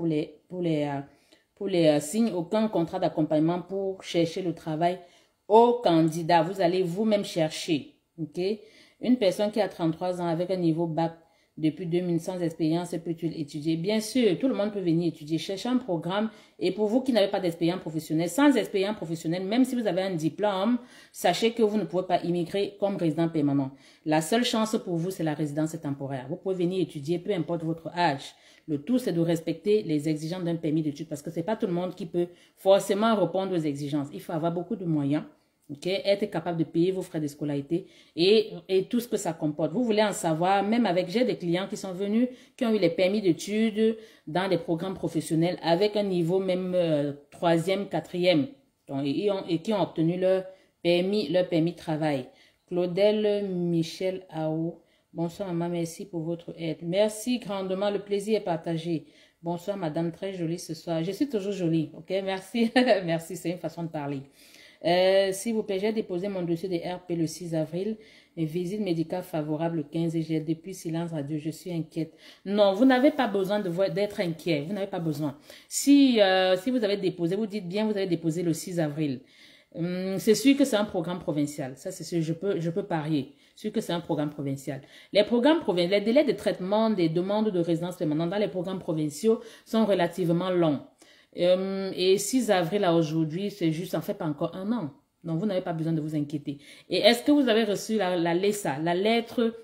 signe aucun contrat d'accompagnement pour chercher le travail au candidat. Vous allez vous-même chercher. Ok? Une personne qui a 33 ans avec un niveau bac depuis 2000 sans expérience peut-il étudier? Bien sûr, tout le monde peut venir étudier. Cherchez un programme. Et pour vous qui n'avez pas d'expérience professionnelle, sans expérience professionnelle, même si vous avez un diplôme, sachez que vous ne pouvez pas immigrer comme résident permanent. La seule chance pour vous, c'est la résidence temporaire. Vous pouvez venir étudier, peu importe votre âge. Le tout, c'est de respecter les exigences d'un permis d'études parce que ce n'est pas tout le monde qui peut forcément répondre aux exigences. Il faut avoir beaucoup de moyens. Okay? Être capable de payer vos frais de scolarité et tout ce que ça comporte. Vous voulez en savoir, même avec, j'ai des clients qui sont venus, qui ont eu les permis d'études dans les programmes professionnels avec un niveau même 3e, 4e et qui ont obtenu leur permis de travail. Claudel Michel Ao. Bonsoir maman, merci pour votre aide. Merci grandement, le plaisir est partagé. Bonsoir madame, très jolie ce soir. Je suis toujours jolie, ok? Merci, merci, c'est une façon de parler. S'il vous plaît, j'ai déposé mon dossier de RP le 6 avril. Visite médicale favorable le 15 et j'ai depuis silence radio. Je suis inquiète. Non, vous n'avez pas besoin d'être inquiet. Vous n'avez pas besoin. Si vous avez déposé, vous dites bien, vous avez déposé le 6 avril. C'est sûr que c'est un programme provincial. Ça, c'est sûr, je peux parier. C'est sûr que c'est un programme provincial. Les programmes provinciaux, les délais de traitement des demandes de résidence permanente dans les programmes provinciaux sont relativement longs. Et 6 avril à aujourd'hui, c'est juste, en fait, pas encore un an. Donc, vous n'avez pas besoin de vous inquiéter. Et est-ce que vous avez reçu la LESA, la lettre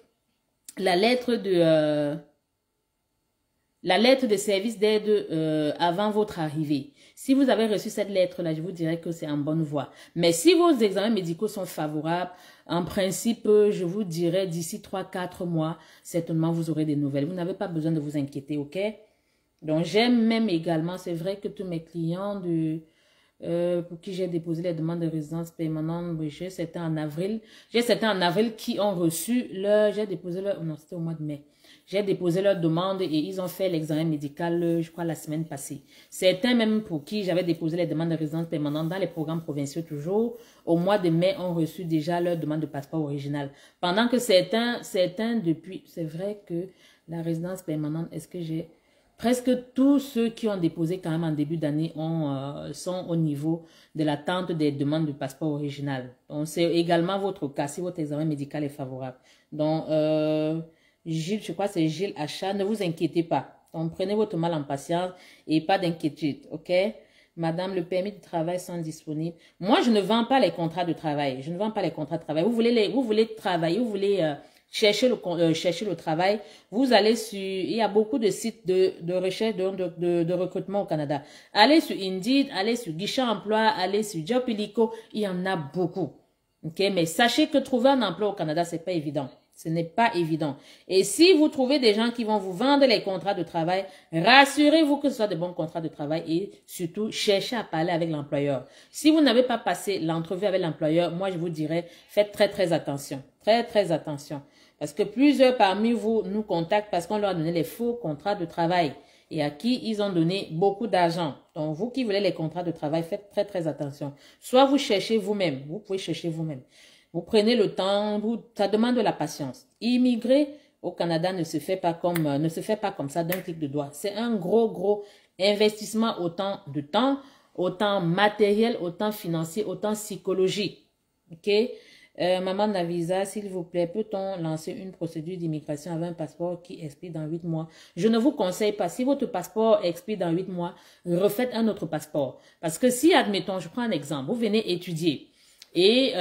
de service d'aide avant votre arrivée? Si vous avez reçu cette lettre-là, je vous dirais que c'est en bonne voie. Mais si vos examens médicaux sont favorables, en principe, je vous dirais d'ici 3-4 mois, certainement vous aurez des nouvelles. Vous n'avez pas besoin de vous inquiéter, ok? Donc, j'aime même également, c'est vrai que tous mes clients pour qui j'ai déposé les demandes de résidence permanente, j'ai certains en avril. J'ai certains en avril qui ont reçu j'ai déposé leur, non, c'était au mois de mai. J'ai déposé leur demande et ils ont fait l'examen médical, je crois, la semaine passée. Certains même pour qui j'avais déposé les demandes de résidence permanente dans les programmes provinciaux toujours, au mois de mai, ont reçu déjà leur demande de passeport original. Pendant que certains depuis, c'est vrai que la résidence permanente, est-ce que j'ai... Presque tous ceux qui ont déposé quand même en début d'année sont au niveau de l'attente des demandes de passeport original. Donc, c'est également votre cas si votre examen médical est favorable. Donc, Gilles, je crois que c'est Gilles Achat, ne vous inquiétez pas. Donc, prenez votre mal en patience et pas d'inquiétude, ok? Madame, le permis de travail sont disponibles. Moi, je ne vends pas les contrats de travail. Je ne vends pas les contrats de travail. Vous voulez travailler, vous voulez... chercher le travail, vous allez sur, il y a beaucoup de sites de recherche, de recrutement au Canada. Allez sur Indeed, allez sur Guichet Emploi, allez sur Job Illico, il y en a beaucoup. Ok, mais sachez que trouver un emploi au Canada, c'est pas évident. Ce n'est pas évident. Et si vous trouvez des gens qui vont vous vendre les contrats de travail, rassurez-vous que ce soit de bons contrats de travail et surtout, cherchez à parler avec l'employeur. Si vous n'avez pas passé l'entrevue avec l'employeur, moi, je vous dirais, faites très, très attention. Très, très attention. Parce que plusieurs parmi vous nous contactent parce qu'on leur a donné les faux contrats de travail et à qui ils ont donné beaucoup d'argent. Donc, vous qui voulez les contrats de travail, faites très, très attention. Soit vous cherchez vous-même, vous pouvez chercher vous-même. Vous prenez le temps, ça demande de la patience. Immigrer au Canada ne se fait pas comme ça d'un clic de doigt. C'est un gros investissement autant de temps, autant matériel, autant financier, autant psychologique. Ok? Maman Navisa, s'il vous plaît, peut-on lancer une procédure d'immigration avec un passeport qui expire dans 8 mois? Je ne vous conseille pas. Si votre passeport expire dans 8 mois, refaites un autre passeport. Parce que si, admettons, je prends un exemple, vous venez étudier. et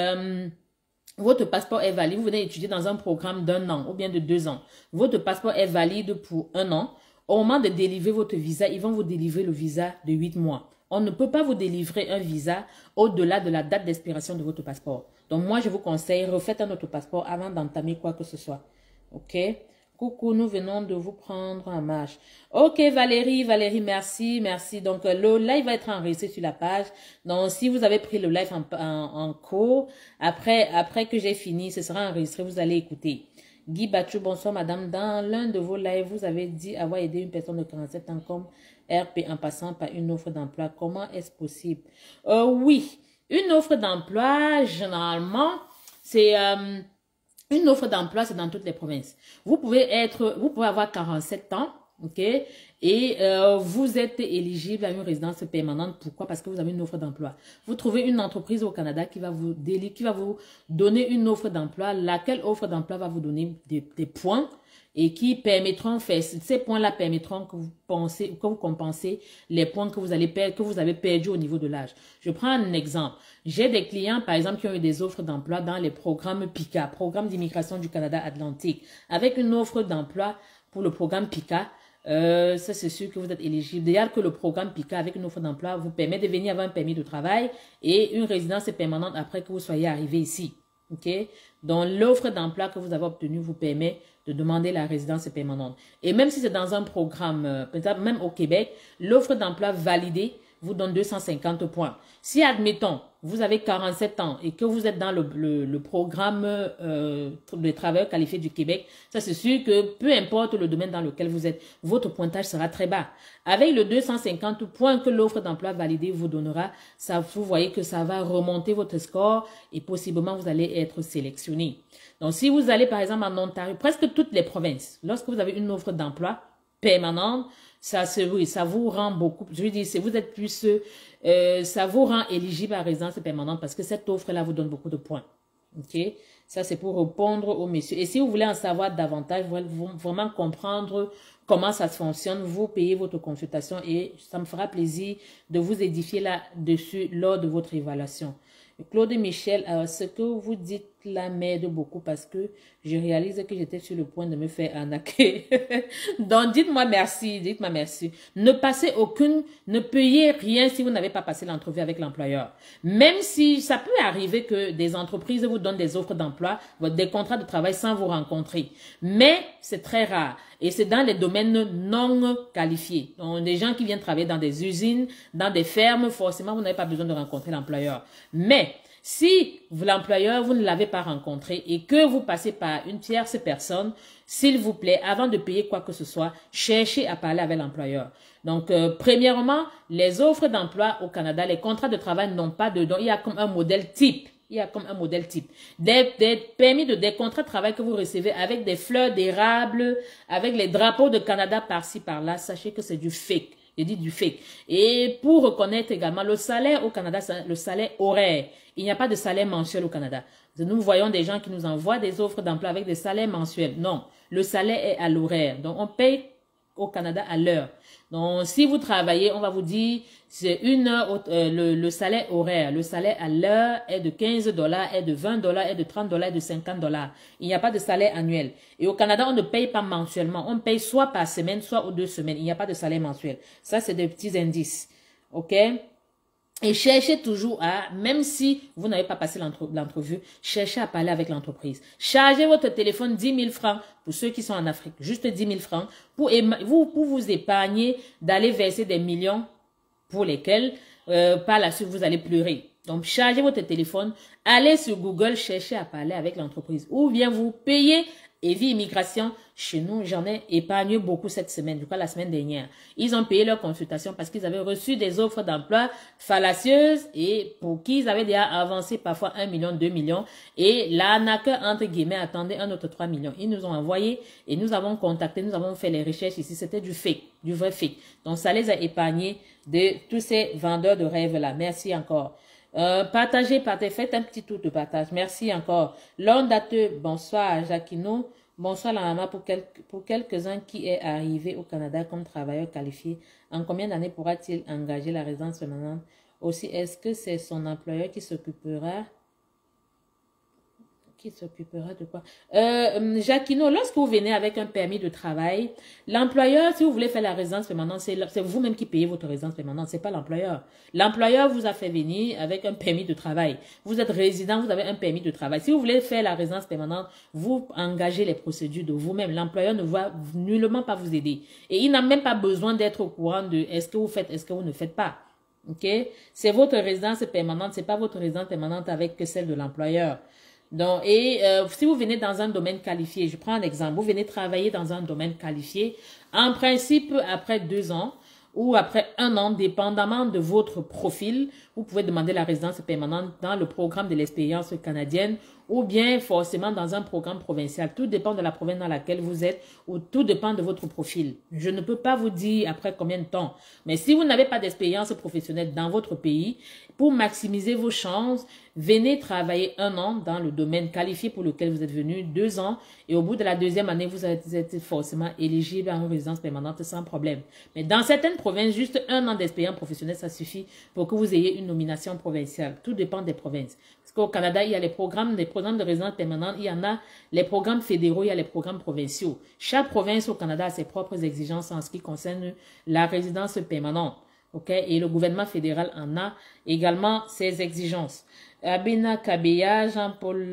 votre passeport est valide, vous venez étudier dans un programme d'1 an ou bien de 2 ans. Votre passeport est valide pour 1 an. Au moment de délivrer votre visa, ils vont vous délivrer le visa de 8 mois. On ne peut pas vous délivrer un visa au-delà de la date d'expiration de votre passeport. Donc moi, je vous conseille, refaites un autre passeport avant d'entamer quoi que ce soit. Ok? Coucou, nous venons de vous prendre en marche. Ok, Valérie, merci, merci. Donc, le live va être enregistré sur la page. Donc, si vous avez pris le live en cours, après que j'ai fini, ce sera enregistré, vous allez écouter. Guy Bachou, bonsoir madame. Dans l'un de vos lives, vous avez dit avoir aidé une personne de 47 ans comme RP en passant par une offre d'emploi. Comment est-ce possible? Oui, une offre d'emploi, généralement, c'est... une offre d'emploi, c'est dans toutes les provinces. Vous pouvez avoir 47 ans, ok, et vous êtes éligible à une résidence permanente. Pourquoi? Parce que vous avez une offre d'emploi. Vous trouvez une entreprise au Canada qui va vous donner une offre d'emploi, laquelle offre d'emploi va vous donner des points et qui permettront, ces points-là permettront que vous compensez les points que vous avez perdus au niveau de l'âge. Je prends un exemple. J'ai des clients, par exemple, qui ont eu des offres d'emploi dans les programmes PICA, Programme d'immigration du Canada Atlantique. Avec une offre d'emploi pour le programme PICA, ça c'est sûr que vous êtes éligible. Déjà que le programme PICA avec une offre d'emploi vous permet de venir avoir un permis de travail et une résidence permanente après que vous soyez arrivé ici. Ok? Donc l'offre d'emploi que vous avez obtenue vous permet de demander la résidence permanente. Et même si c'est dans un programme, peut-être même au Québec, l'offre d'emploi validée vous donne 250 points. Si, admettons, vous avez 47 ans et que vous êtes dans le programme des travailleurs qualifiés du Québec, ça c'est sûr que peu importe le domaine dans lequel vous êtes, votre pointage sera très bas. Avec le 250 points que l'offre d'emploi validée vous donnera, ça, vous voyez que ça va remonter votre score et possiblement vous allez être sélectionné. Donc si vous allez par exemple en Ontario, presque toutes les provinces, lorsque vous avez une offre d'emploi permanente, ça vous rend beaucoup, je veux dire, vous êtes plus, ça vous rend éligible à résidence permanente parce que cette offre-là vous donne beaucoup de points. Ok? Ça, c'est pour répondre aux messieurs. Et si vous voulez en savoir davantage, vraiment comprendre comment ça fonctionne, vous payez votre consultation et ça me fera plaisir de vous édifier là-dessus lors de votre évaluation. Claude Michel, ce que vous dites là m'aide beaucoup parce que je réalise que j'étais sur le point de me faire arnaquer. Donc, dites-moi merci, dites-moi merci. Ne payez rien si vous n'avez pas passé l'entrevue avec l'employeur. Même si ça peut arriver que des entreprises vous donnent des offres d'emploi, des contrats de travail sans vous rencontrer. Mais c'est très rare. Et c'est dans les domaines non qualifiés. Donc, des gens qui viennent travailler dans des usines, dans des fermes, forcément, vous n'avez pas besoin de rencontrer l'employeur. Mais, si l'employeur, vous ne l'avez pas rencontré et que vous passez par une tierce personne, s'il vous plaît, avant de payer quoi que ce soit, cherchez à parler avec l'employeur. Donc, premièrement, les offres d'emploi au Canada, les contrats de travail n'ont pas de don. Il y a comme un modèle type. Il y a comme un modèle type. Des contrats de travail que vous recevez avec des fleurs d'érable, avec les drapeaux de Canada par-ci, par-là, sachez que c'est du fake. Je dis du fake. Et pour reconnaître également le salaire au Canada, c'est le salaire horaire. Il n'y a pas de salaire mensuel au Canada. Nous voyons des gens qui nous envoient des offres d'emploi avec des salaires mensuels. Non, le salaire est à l'horaire. Donc, on paye au Canada à l'heure. Donc, si vous travaillez, on va vous dire, c'est une heure, le salaire horaire, le salaire à l'heure est de 15 $, est de 20 $, est de 30 $, est de 50 $. Il n'y a pas de salaire annuel. Et au Canada, on ne paye pas mensuellement. On paye soit par semaine, soit aux 2 semaines. Il n'y a pas de salaire mensuel. Ça, c'est des petits indices. OK? Et cherchez toujours à, même si vous n'avez pas passé l'entrevue, cherchez à parler avec l'entreprise. Chargez votre téléphone 10 000 francs pour ceux qui sont en Afrique. Juste 10 000 francs pour vous épargner d'aller verser des millions pour lesquels, par la suite, vous allez pleurer. Donc, chargez votre téléphone, allez sur Google, cherchez à parler avec l'entreprise. Ou bien vous payez Evie Immigration. Chez nous, j'en ai épargné beaucoup cette semaine, je crois la semaine dernière. Ils ont payé leur consultation parce qu'ils avaient reçu des offres d'emploi fallacieuses et pour qui ils avaient déjà avancé parfois 1 million, 2 millions. Et l'arnaqueur, entre guillemets, attendait un autre 3 millions. Ils nous ont envoyé et nous avons contacté, nous avons fait les recherches ici. C'était du fake, du vrai fake. Donc, ça les a épargnés de tous ces vendeurs de rêves-là. Merci encore. Partagez, faites un petit tour de partage. Merci encore. L'ondateux, bonsoir Jacquino. Bonsoir la maman pour quelques-uns qui est arrivé au Canada comme travailleur qualifié. En combien d'années pourra-t-il engager la résidence permanente? Aussi, est-ce que c'est son employeur qui s'occupera Qui s'occupera de quoi? Jacquino, lorsque vous venez avec un permis de travail, l'employeur, si vous voulez faire la résidence permanente, c'est vous-même qui payez votre résidence permanente, c'est pas l'employeur. L'employeur vous a fait venir avec un permis de travail. Vous êtes résident, vous avez un permis de travail. Si vous voulez faire la résidence permanente, vous engagez les procédures de vous-même. L'employeur ne va nullement pas vous aider. Et il n'a même pas besoin d'être au courant de est-ce que vous faites, est-ce que vous ne faites pas. Ok? C'est votre résidence permanente, c'est pas votre résidence permanente avec celle de l'employeur. Donc, si vous venez dans un domaine qualifié, je prends un exemple, vous venez travailler dans un domaine qualifié, en principe, après 2 ans ou après 1 an, dépendamment de votre profil, vous pouvez demander la résidence permanente dans le programme de l'expérience canadienne ou bien forcément dans un programme provincial. Tout dépend de la province dans laquelle vous êtes ou tout dépend de votre profil. Je ne peux pas vous dire après combien de temps. Mais si vous n'avez pas d'expérience professionnelle dans votre pays, pour maximiser vos chances, venez travailler 1 an dans le domaine qualifié pour lequel vous êtes venu, 2 ans, et au bout de la 2e année, vous êtes forcément éligible à une résidence permanente sans problème. Mais dans certaines provinces, juste 1 an d'expérience professionnelle, ça suffit pour que vous ayez une nomination provinciale. Tout dépend des provinces. Parce qu'au Canada, il y a les programmes de résidence permanente, il y en a les programmes fédéraux, il y a les programmes provinciaux. Chaque province au Canada a ses propres exigences en ce qui concerne la résidence permanente. Okay? Et le gouvernement fédéral en a également ses exigences. Abina Kabeya, Jean-Paul,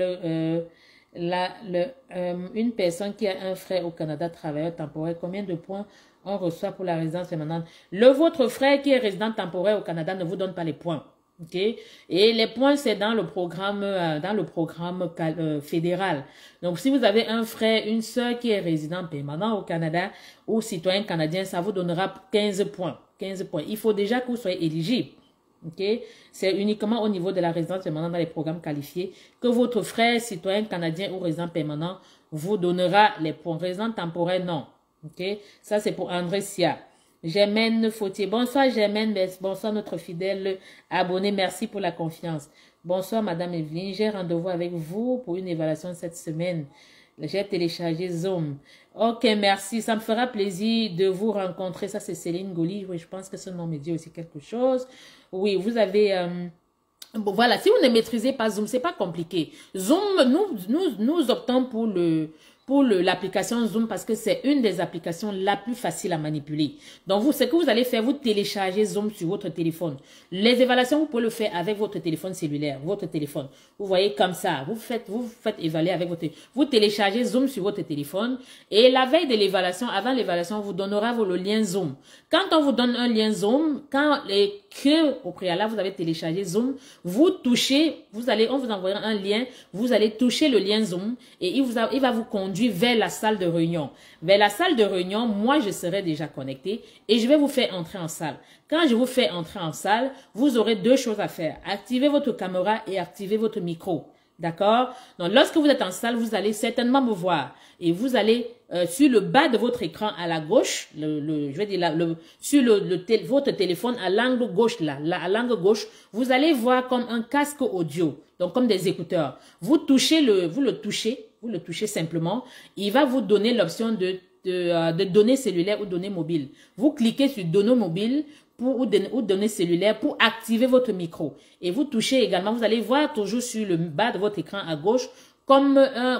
une personne qui a un frère au Canada, travailleur temporaire, combien de points on reçoit pour la résidence permanente? Votre frère qui est résident temporaire au Canada ne vous donne pas les points. Ok, et les points c'est dans le programme fédéral. Donc si vous avez un frère, une sœur qui est résident permanent au Canada ou citoyen canadien, ça vous donnera 15 points. 15 points. Il faut déjà que vous soyez éligible. Ok, c'est uniquement au niveau de la résidence permanente dans les programmes qualifiés que votre frère, citoyen canadien ou résident permanent vous donnera les points. Résident temporaire, non. Ok, ça c'est pour André Sia. Germaine Fautier. Bonsoir Germaine, bonsoir notre fidèle abonné, merci pour la confiance. Bonsoir Madame Evelyne, j'ai rendez-vous avec vous pour une évaluation cette semaine. J'ai téléchargé Zoom. Ok, merci, ça me fera plaisir de vous rencontrer. Ça c'est Céline Goli, oui, je pense que ce nom me dit aussi quelque chose. Oui, vous avez... Bon, voilà, si vous ne maîtrisez pas Zoom, c'est pas compliqué. Zoom, nous optons pour l'application Zoom parce que c'est une des applications la plus facile à manipuler. Donc, ce que vous allez faire, vous téléchargez Zoom sur votre téléphone. Les évaluations, vous pouvez le faire avec votre téléphone cellulaire, votre téléphone. Vous voyez comme ça, vous faites évaluer avec votre téléphone. Vous téléchargez Zoom sur votre téléphone et la veille de l'évaluation, avant l'évaluation, on vous donnera le lien Zoom. Quand on vous donne un lien Zoom, au préalable, vous avez téléchargé Zoom, vous touchez, on vous envoie un lien, vous allez toucher le lien Zoom et il va vous conduire vers la salle de réunion. Vers la salle de réunion, moi, je serai déjà connecté et je vais vous faire entrer en salle. Quand je vous fais entrer en salle, vous aurez 2 choses à faire. Activez votre caméra et activez votre micro. D'accord? Donc, lorsque vous êtes en salle, vous allez certainement me voir. Et vous allez, sur le bas de votre écran à la gauche, sur votre téléphone à l'angle gauche, à l'angle gauche, vous allez voir comme un casque audio. Donc, comme des écouteurs. Vous le touchez simplement. Il va vous donner l'option de données cellulaires ou données mobiles. Vous cliquez sur données mobiles ou données cellulaires pour activer votre micro. Et vous touchez également, vous allez voir toujours sur le bas de votre écran à gauche comme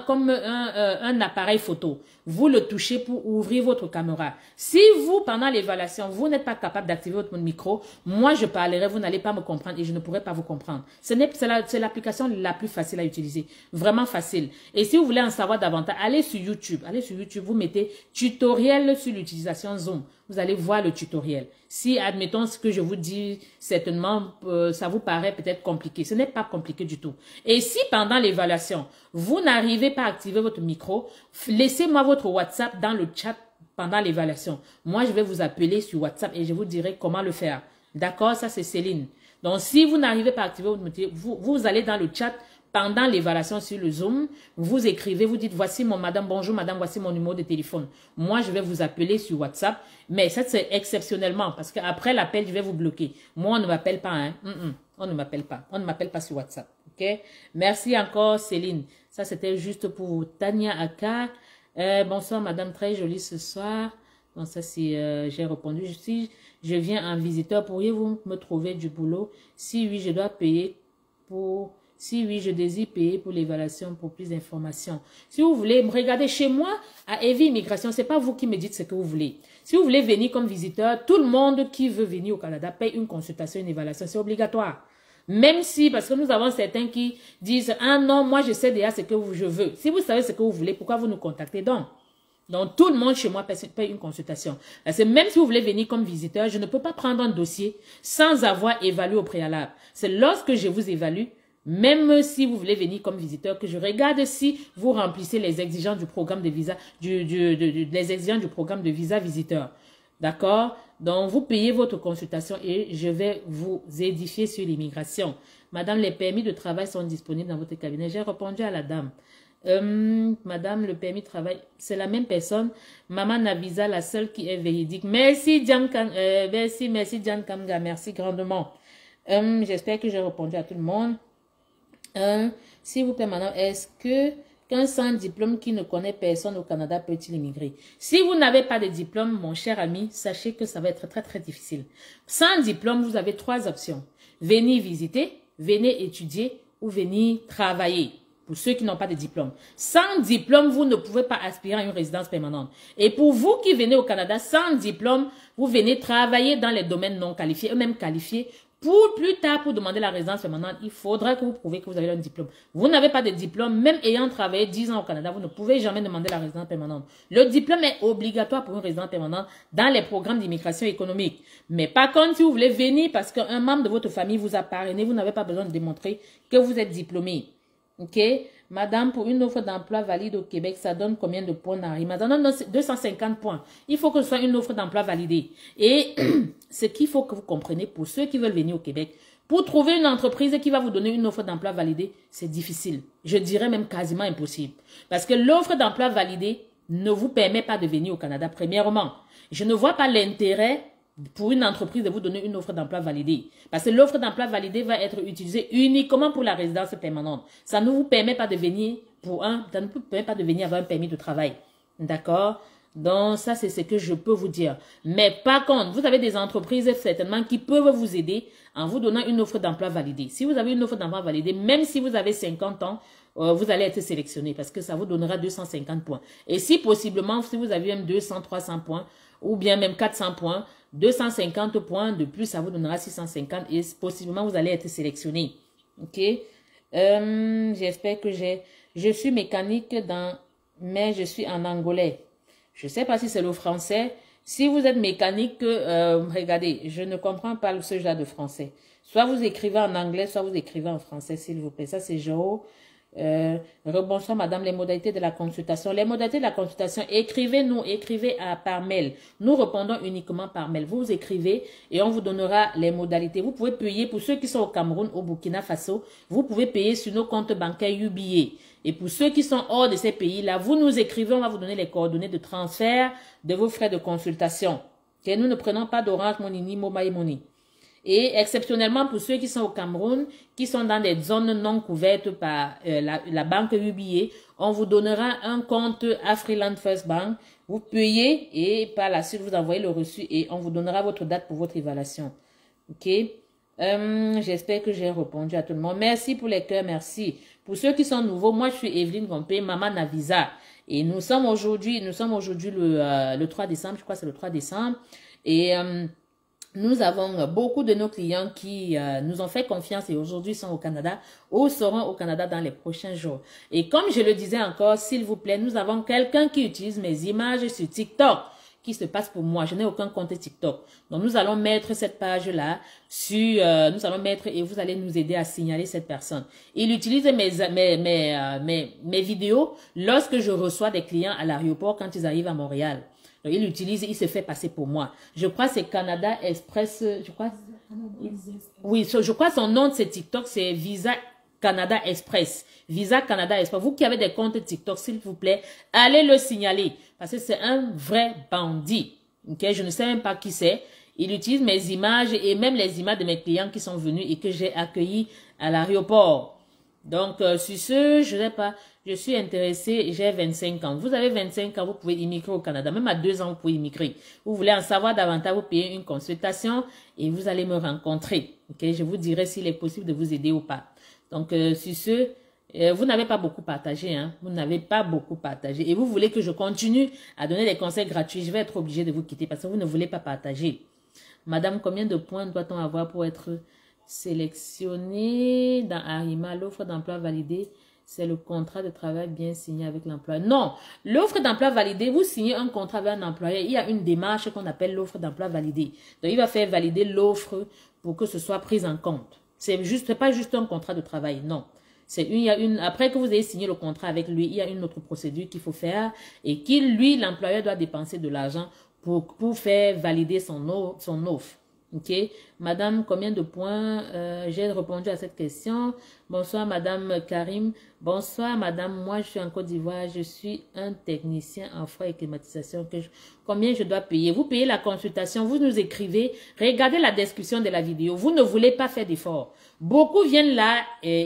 un appareil photo. Vous le touchez pour ouvrir votre caméra. Si vous, pendant l'évaluation, vous n'êtes pas capable d'activer votre micro, moi je parlerai, vous n'allez pas me comprendre et je ne pourrai pas vous comprendre. C'est l'application la plus facile à utiliser. Vraiment facile. Et si vous voulez en savoir davantage, allez sur YouTube. Allez sur YouTube, vous mettez tutoriel sur l'utilisation Zoom. Vous allez voir le tutoriel. Si, admettons, ce que je vous dis, certainement, ça vous paraît peut-être compliqué. Ce n'est pas compliqué du tout. Et si, pendant l'évaluation, vous n'arrivez pas à activer votre micro, laissez-moi votre WhatsApp dans le chat pendant l'évaluation. Moi, je vais vous appeler sur WhatsApp et je vous dirai comment le faire. D'accord? Ça, c'est Céline. Donc, si vous n'arrivez pas à activer votre micro, vous allez dans le chat pendant l'évaluation sur le Zoom, vous écrivez, vous dites, voici bonjour madame, voici mon numéro de téléphone. Moi, je vais vous appeler sur WhatsApp, mais ça, c'est exceptionnellement, parce qu'après l'appel, je vais vous bloquer. Moi, on ne m'appelle pas, hein. On ne m'appelle pas. On ne m'appelle pas sur WhatsApp, ok? Merci encore, Céline. Ça, c'était juste pour vous. Tania Aka, bonsoir madame, très jolie ce soir. Donc ça, c'est, j'ai répondu, si je viens en visiteur, pourriez-vous me trouver du boulot? Si oui, je dois payer pour Si oui, je désire payer pour l'évaluation pour plus d'informations. Si vous voulez me regarder chez moi, à Evie Immigration, c'est pas vous qui me dites ce que vous voulez. Si vous voulez venir comme visiteur, tout le monde qui veut venir au Canada paye une consultation, une évaluation, c'est obligatoire. Même si, parce que nous avons certains qui disent, ah non, moi je sais déjà ce que je veux. Si vous savez ce que vous voulez, pourquoi vous nous contactez donc? Donc, tout le monde chez moi paye une consultation. Parce que même si vous voulez venir comme visiteur, je ne peux pas prendre un dossier sans avoir évalué au préalable. C'est lorsque je vous évalue, même si vous voulez venir comme visiteur, que je regarde si vous remplissez les exigences du programme de visa, les exigences du programme de visa visiteur. D'accord? Donc, vous payez votre consultation et je vais vous édifier sur l'immigration. Madame, les permis de travail sont disponibles dans votre cabinet. J'ai répondu à la dame. Madame, le permis de travail, c'est la même personne. Maman Navisa, la seule qui est véridique. Merci, merci, Diane Kamga. Merci grandement. J'espère que j'ai répondu à tout le monde. S'il vous plaît, madame, est-ce que qu'un sans diplôme qui ne connaît personne au Canada peut-il immigrer? Si vous n'avez pas de diplôme, mon cher ami, sachez que ça va être très, très difficile. Sans diplôme, vous avez 3 options. Venir visiter, venir étudier ou venir travailler. Pour ceux qui n'ont pas de diplôme. Sans diplôme, vous ne pouvez pas aspirer à une résidence permanente. Et pour vous qui venez au Canada sans diplôme, vous venez travailler dans les domaines non qualifiés, eux-mêmes qualifiés. Pour plus tard, pour demander la résidence permanente, il faudra que vous prouvez que vous avez un diplôme. Vous n'avez pas de diplôme, même ayant travaillé 10 ans au Canada, vous ne pouvez jamais demander la résidence permanente. Le diplôme est obligatoire pour une résidence permanente dans les programmes d'immigration économique. Mais par contre, si vous voulez venir parce qu'un membre de votre famille vous a parrainé, vous n'avez pas besoin de démontrer que vous êtes diplômé. Ok, madame, pour une offre d'emploi valide au Québec, ça donne combien de points d'arrivée? Ça donne 250 points. Il faut que ce soit une offre d'emploi validée. Et ce qu'il faut que vous compreniez pour ceux qui veulent venir au Québec, pour trouver une entreprise qui va vous donner une offre d'emploi validée, c'est difficile. Je dirais même quasiment impossible. Parce que l'offre d'emploi validée ne vous permet pas de venir au Canada, premièrement. Je ne vois pas l'intérêt pour une entreprise de vous donner une offre d'emploi validée. Parce que l'offre d'emploi validée va être utilisée uniquement pour la résidence permanente. Ça ne vous permet pas de venir ça ne vous permet pas de venir avoir un permis de travail. D'accord? Donc, ça, c'est ce que je peux vous dire. Mais par contre, vous avez des entreprises certainement qui peuvent vous aider en vous donnant une offre d'emploi validée. Si vous avez une offre d'emploi validée, même si vous avez 50 ans, vous allez être sélectionné parce que ça vous donnera 250 points. Et si possiblement, si vous avez même 200, 300 points, ou bien même 400 points, 250 points de plus, ça vous donnera 650 et possiblement vous allez être sélectionné. Ok? J'espère que je suis mécanique mais je suis en angolais. Je ne sais pas si c'est le français. Si vous êtes mécanique, regardez, je ne comprends pas ce genre de français. Soit vous écrivez en anglais, soit vous écrivez en français, s'il vous plaît. Ça, c'est Géo. Rebonsoir madame, les modalités de la consultation. Les modalités de la consultation, écrivez par mail. Nous répondons uniquement par mail. Vous écrivez et on vous donnera les modalités. Vous pouvez payer pour ceux qui sont au Cameroun, au Burkina Faso. Vous pouvez payer sur nos comptes bancaires UBA. Et pour ceux qui sont hors de ces pays-là, vous nous écrivez, on va vous donner les coordonnées de transfert de vos frais de consultation. Okay? Nous ne prenons pas d'Orange Money ni Mobile Money. Et exceptionnellement, pour ceux qui sont au Cameroun, qui sont dans des zones non couvertes par la banque UBA, on vous donnera un compte Afriland First Bank. Vous payez et par la suite, vous envoyez le reçu et on vous donnera votre date pour votre évaluation. Ok? J'espère que j'ai répondu à tout le monde. Merci pour les cœurs, merci. Pour ceux qui sont nouveaux, moi je suis Evelyne Gompé, Maman Navisa. Et nous sommes aujourd'hui le 3 décembre, je crois que c'est le 3 décembre. Et nous avons beaucoup de nos clients qui nous ont fait confiance et aujourd'hui sont au Canada ou seront au Canada dans les prochains jours. Et comme je le disais encore, s'il vous plaît, nous avons quelqu'un qui utilise mes images sur TikTok qui se passe pour moi. Je n'ai aucun compte TikTok. Donc, nous allons mettre cette page-là sur, nous allons mettre et vous allez nous aider à signaler cette personne. Il utilise mes vidéos lorsque je reçois des clients à l'aéroport quand ils arrivent à Montréal. Donc, il se fait passer pour moi. Je crois que c'est Canada Express, je crois. Oui, je crois que son nom de ce TikTok, c'est Visa Canada Express. Visa Canada Express. Vous qui avez des comptes TikTok, s'il vous plaît, allez le signaler. Parce que c'est un vrai bandit. Okay? Je ne sais même pas qui c'est. Il utilise mes images et même les images de mes clients qui sont venus et que j'ai accueillis à l'aéroport. Donc, sur ce, je ne sais pas. Je suis intéressée, j'ai 25 ans. Vous avez 25 ans, vous pouvez immigrer au Canada. Même à 2 ans, vous pouvez immigrer. Vous voulez en savoir davantage, vous payez une consultation et vous allez me rencontrer. Ok, je vous dirai s'il est possible de vous aider ou pas. Donc, sur ce, vous n'avez pas beaucoup partagé, hein. Vous n'avez pas beaucoup partagé. Et vous voulez que je continue à donner des conseils gratuits. Je vais être obligée de vous quitter parce que vous ne voulez pas partager. Madame, combien de points doit-on avoir pour être sélectionné dans Arima? L'offre d'emploi validée, c'est le contrat de travail bien signé avec l'employeur. Non, l'offre d'emploi validée, vous signez un contrat avec un employeur. Il y a une démarche qu'on appelle l'offre d'emploi validée. Donc, il va faire valider l'offre pour que ce soit pris en compte. C'est pas juste un contrat de travail, non. Après que vous ayez signé le contrat avec lui, il y a une autre procédure qu'il faut faire et lui, l'employeur doit dépenser de l'argent pour faire valider son offre. Ok, madame, combien de points? J'ai répondu à cette question. Bonsoir, madame Karim. Bonsoir, madame. Moi, je suis en Côte d'Ivoire. Je suis un technicien en frais et climatisation. Combien je dois payer? Vous payez la consultation. Vous nous écrivez. Regardez la description de la vidéo. Vous ne voulez pas faire d'effort. Beaucoup viennent là.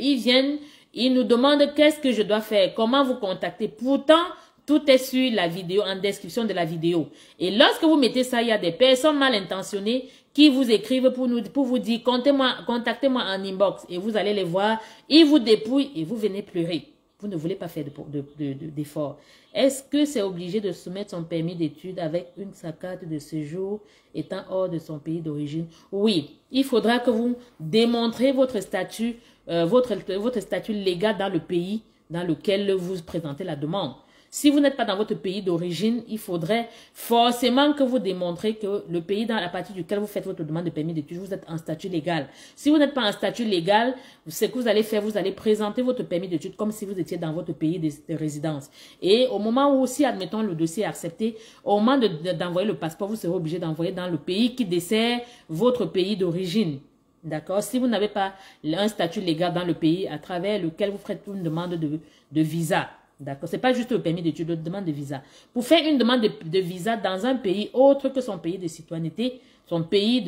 Ils nous demandent qu'est-ce que je dois faire. Comment vous contacter. Pourtant, tout est sur la vidéo, en description de la vidéo. Et lorsque vous mettez ça, il y a des personnes mal intentionnées qui vous écrivent pour vous dire, contactez-moi en inbox. Et vous allez les voir, ils vous dépouillent et vous venez pleurer. Vous ne voulez pas faire d'effort. Est-ce que c'est obligé de soumettre son permis d'études avec sa carte de séjour étant hors de son pays d'origine? Oui, il faudra que vous démontrez votre statut, votre statut légal dans le pays dans lequel vous présentez la demande. Si vous n'êtes pas dans votre pays d'origine, il faudrait forcément que vous démontrez que le pays à partir duquel vous faites votre demande de permis d'études, vous êtes en statut légal. Si vous n'êtes pas en statut légal, ce que vous allez faire, vous allez présenter votre permis d'études comme si vous étiez dans votre pays de résidence. Et au moment où, si admettons le dossier est accepté, au moment d'envoyer le passeport, vous serez obligé d'envoyer dans le pays qui dessert votre pays d'origine. D'accord? Si vous n'avez pas un statut légal dans le pays à travers lequel vous faites une demande de visa. D'accord, c'est pas juste le permis d'études, une demande de visa. Pour faire une demande de visa dans un pays autre que son pays de citoyenneté, son pays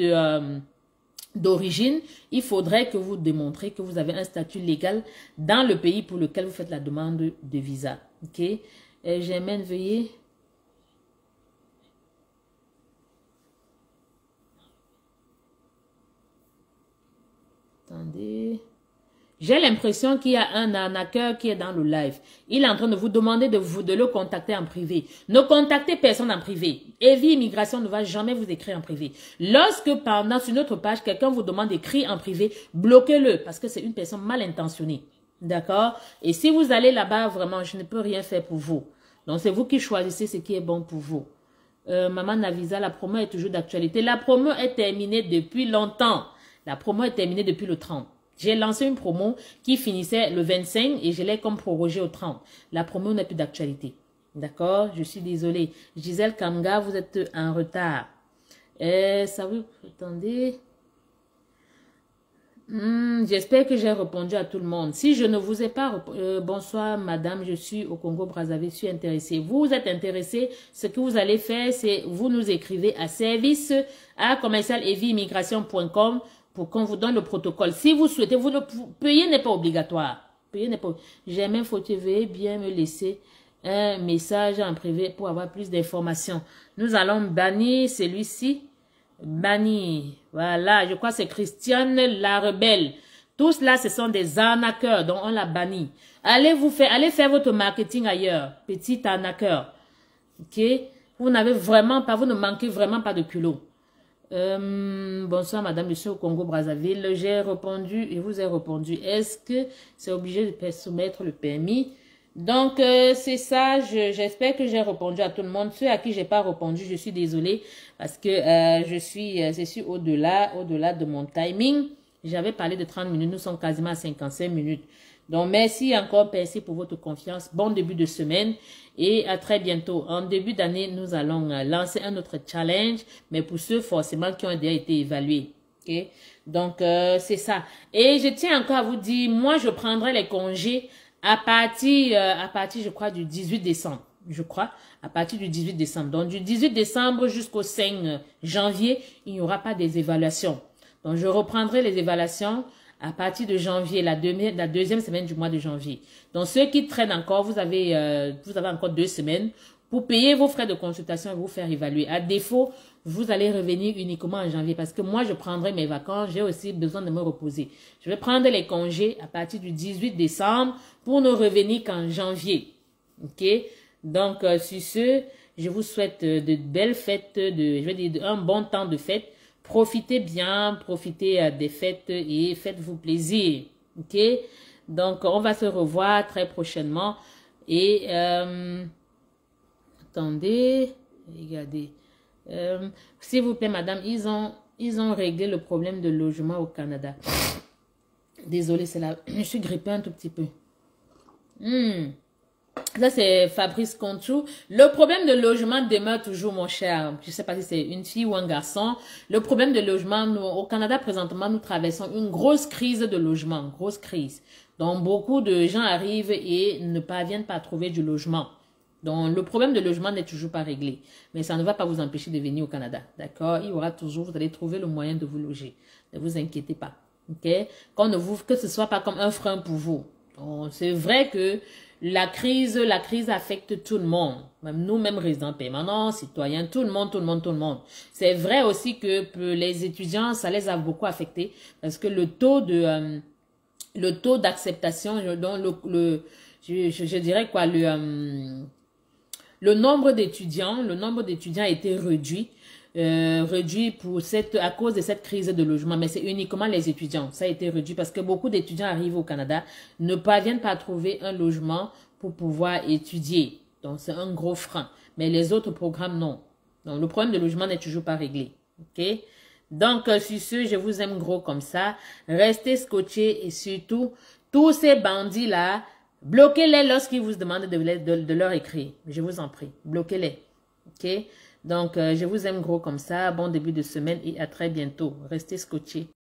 d'origine, il faudrait que vous démontrez que vous avez un statut légal dans le pays pour lequel vous faites la demande de visa. Ok, Germaine, veuillez. Attendez. J'ai l'impression qu'il y a un arnaqueur qui est dans le live. Il est en train de vous demander de le contacter en privé. Ne contactez personne en privé. Evie Immigration ne va jamais vous écrire en privé. Lorsque sur notre page, quelqu'un vous demande d'écrire en privé, bloquez-le parce que c'est une personne mal intentionnée. D'accord? Et si vous allez là-bas, vraiment, je ne peux rien faire pour vous. Donc, c'est vous qui choisissez ce qui est bon pour vous. Maman Navisa, la promo est toujours d'actualité. La promo est terminée depuis longtemps. La promo est terminée depuis le 30. J'ai lancé une promo qui finissait le 25 et je l'ai comme prorogée au 30. La promo n'est plus d'actualité. D'accord? Je suis désolée. Gisèle Kamga, vous êtes en retard. Ça vous... Attendez. J'espère que j'ai répondu à tout le monde. Si je ne vous ai pas... bonsoir madame, je suis au Congo-Brazzaville, je suis intéressée. Vous êtes intéressé, ce que vous allez faire, c'est vous nous écrivez à service@commercialevieimmigration.com pour qu'on vous donne le protocole. Si vous souhaitez, payer n'est pas obligatoire. Payer n'est pas... Jamais faut-il bien me laisser un message en privé pour avoir plus d'informations. Nous allons bannir celui-ci. Bannir. Voilà, je crois que c'est Christiane la rebelle. Tous là, ce sont des arnaqueurs, donc on l'a banni. Allez faire votre marketing ailleurs. Petit arnaqueur. Ok? Vous n'avez vraiment pas, vous ne manquez vraiment pas de culot. Bonsoir madame, je suis au Congo-Brazzaville. J'ai répondu et vous ai répondu. Est-ce que c'est obligé de soumettre le permis? Donc, c'est ça. J'espère que j'ai répondu à tout le monde. Ceux à qui j'ai pas répondu, je suis désolée parce que je suis au-delà de mon timing. J'avais parlé de 30 minutes. Nous sommes quasiment à 55 minutes. Donc, merci encore, merci pour votre confiance. Bon début de semaine et à très bientôt. En début d'année, nous allons lancer un autre challenge, mais pour ceux forcément qui ont déjà été évalués. Okay? Donc, c'est ça. Et je tiens encore à vous dire, moi, je prendrai les congés à partir, je crois, du 18 décembre. Je crois, à partir du 18 décembre. Donc, du 18 décembre jusqu'au 5 janvier, il n'y aura pas des évaluations. Donc, je reprendrai les évaluations à partir de janvier, la deuxième semaine du mois de janvier. Donc, ceux qui traînent encore, vous avez encore 2 semaines pour payer vos frais de consultation et vous faire évaluer. À défaut, vous allez revenir uniquement en janvier parce que moi, je prendrai mes vacances. J'ai aussi besoin de me reposer. Je vais prendre les congés à partir du 18 décembre pour ne revenir qu'en janvier. OK? Donc, sur ce, je vous souhaite de belles fêtes, je vais dire un bon temps de fête. Profitez bien, profitez des fêtes et faites-vous plaisir. OK? Donc, on va se revoir très prochainement. Et, attendez, regardez. S'il vous plaît, madame, ils ont réglé le problème de logement au Canada. Désolée, c'est là. Je suis grippée un tout petit peu. Ça, c'est Fabrice Contou. Le problème de logement demeure toujours, mon cher. Je ne sais pas si c'est une fille ou un garçon. Le problème de logement, nous, au Canada, présentement, nous traversons une grosse crise de logement. Grosse crise. Donc, beaucoup de gens arrivent et ne parviennent pas à trouver du logement. Donc, le problème de logement n'est toujours pas réglé. Mais ça ne va pas vous empêcher de venir au Canada. D'accord? Il y aura toujours, vous allez trouver le moyen de vous loger. Ne vous inquiétez pas. OK? Que ce soit pas comme un frein pour vous. C'est vrai que la crise affecte tout le monde. Même nous, même résidents permanents, citoyens, tout le monde. C'est vrai aussi que pour les étudiants, ça les a beaucoup affectés parce que le taux d'acceptation, je dirais quoi, le nombre d'étudiants a été réduit. À cause de cette crise de logement, mais c'est uniquement les étudiants. Ça a été réduit parce que beaucoup d'étudiants arrivent au Canada, ne parviennent pas à trouver un logement pour pouvoir étudier. Donc, c'est un gros frein. Mais les autres programmes, non. Donc, le problème de logement n'est toujours pas réglé. OK? Donc, sur ce, je vous aime gros comme ça. Restez scotchés et surtout, tous ces bandits-là, bloquez-les lorsqu'ils vous demandent de leur écrire. Je vous en prie, bloquez-les. OK? Donc, je vous aime gros comme ça. Bon début de semaine et à très bientôt. Restez scotchés.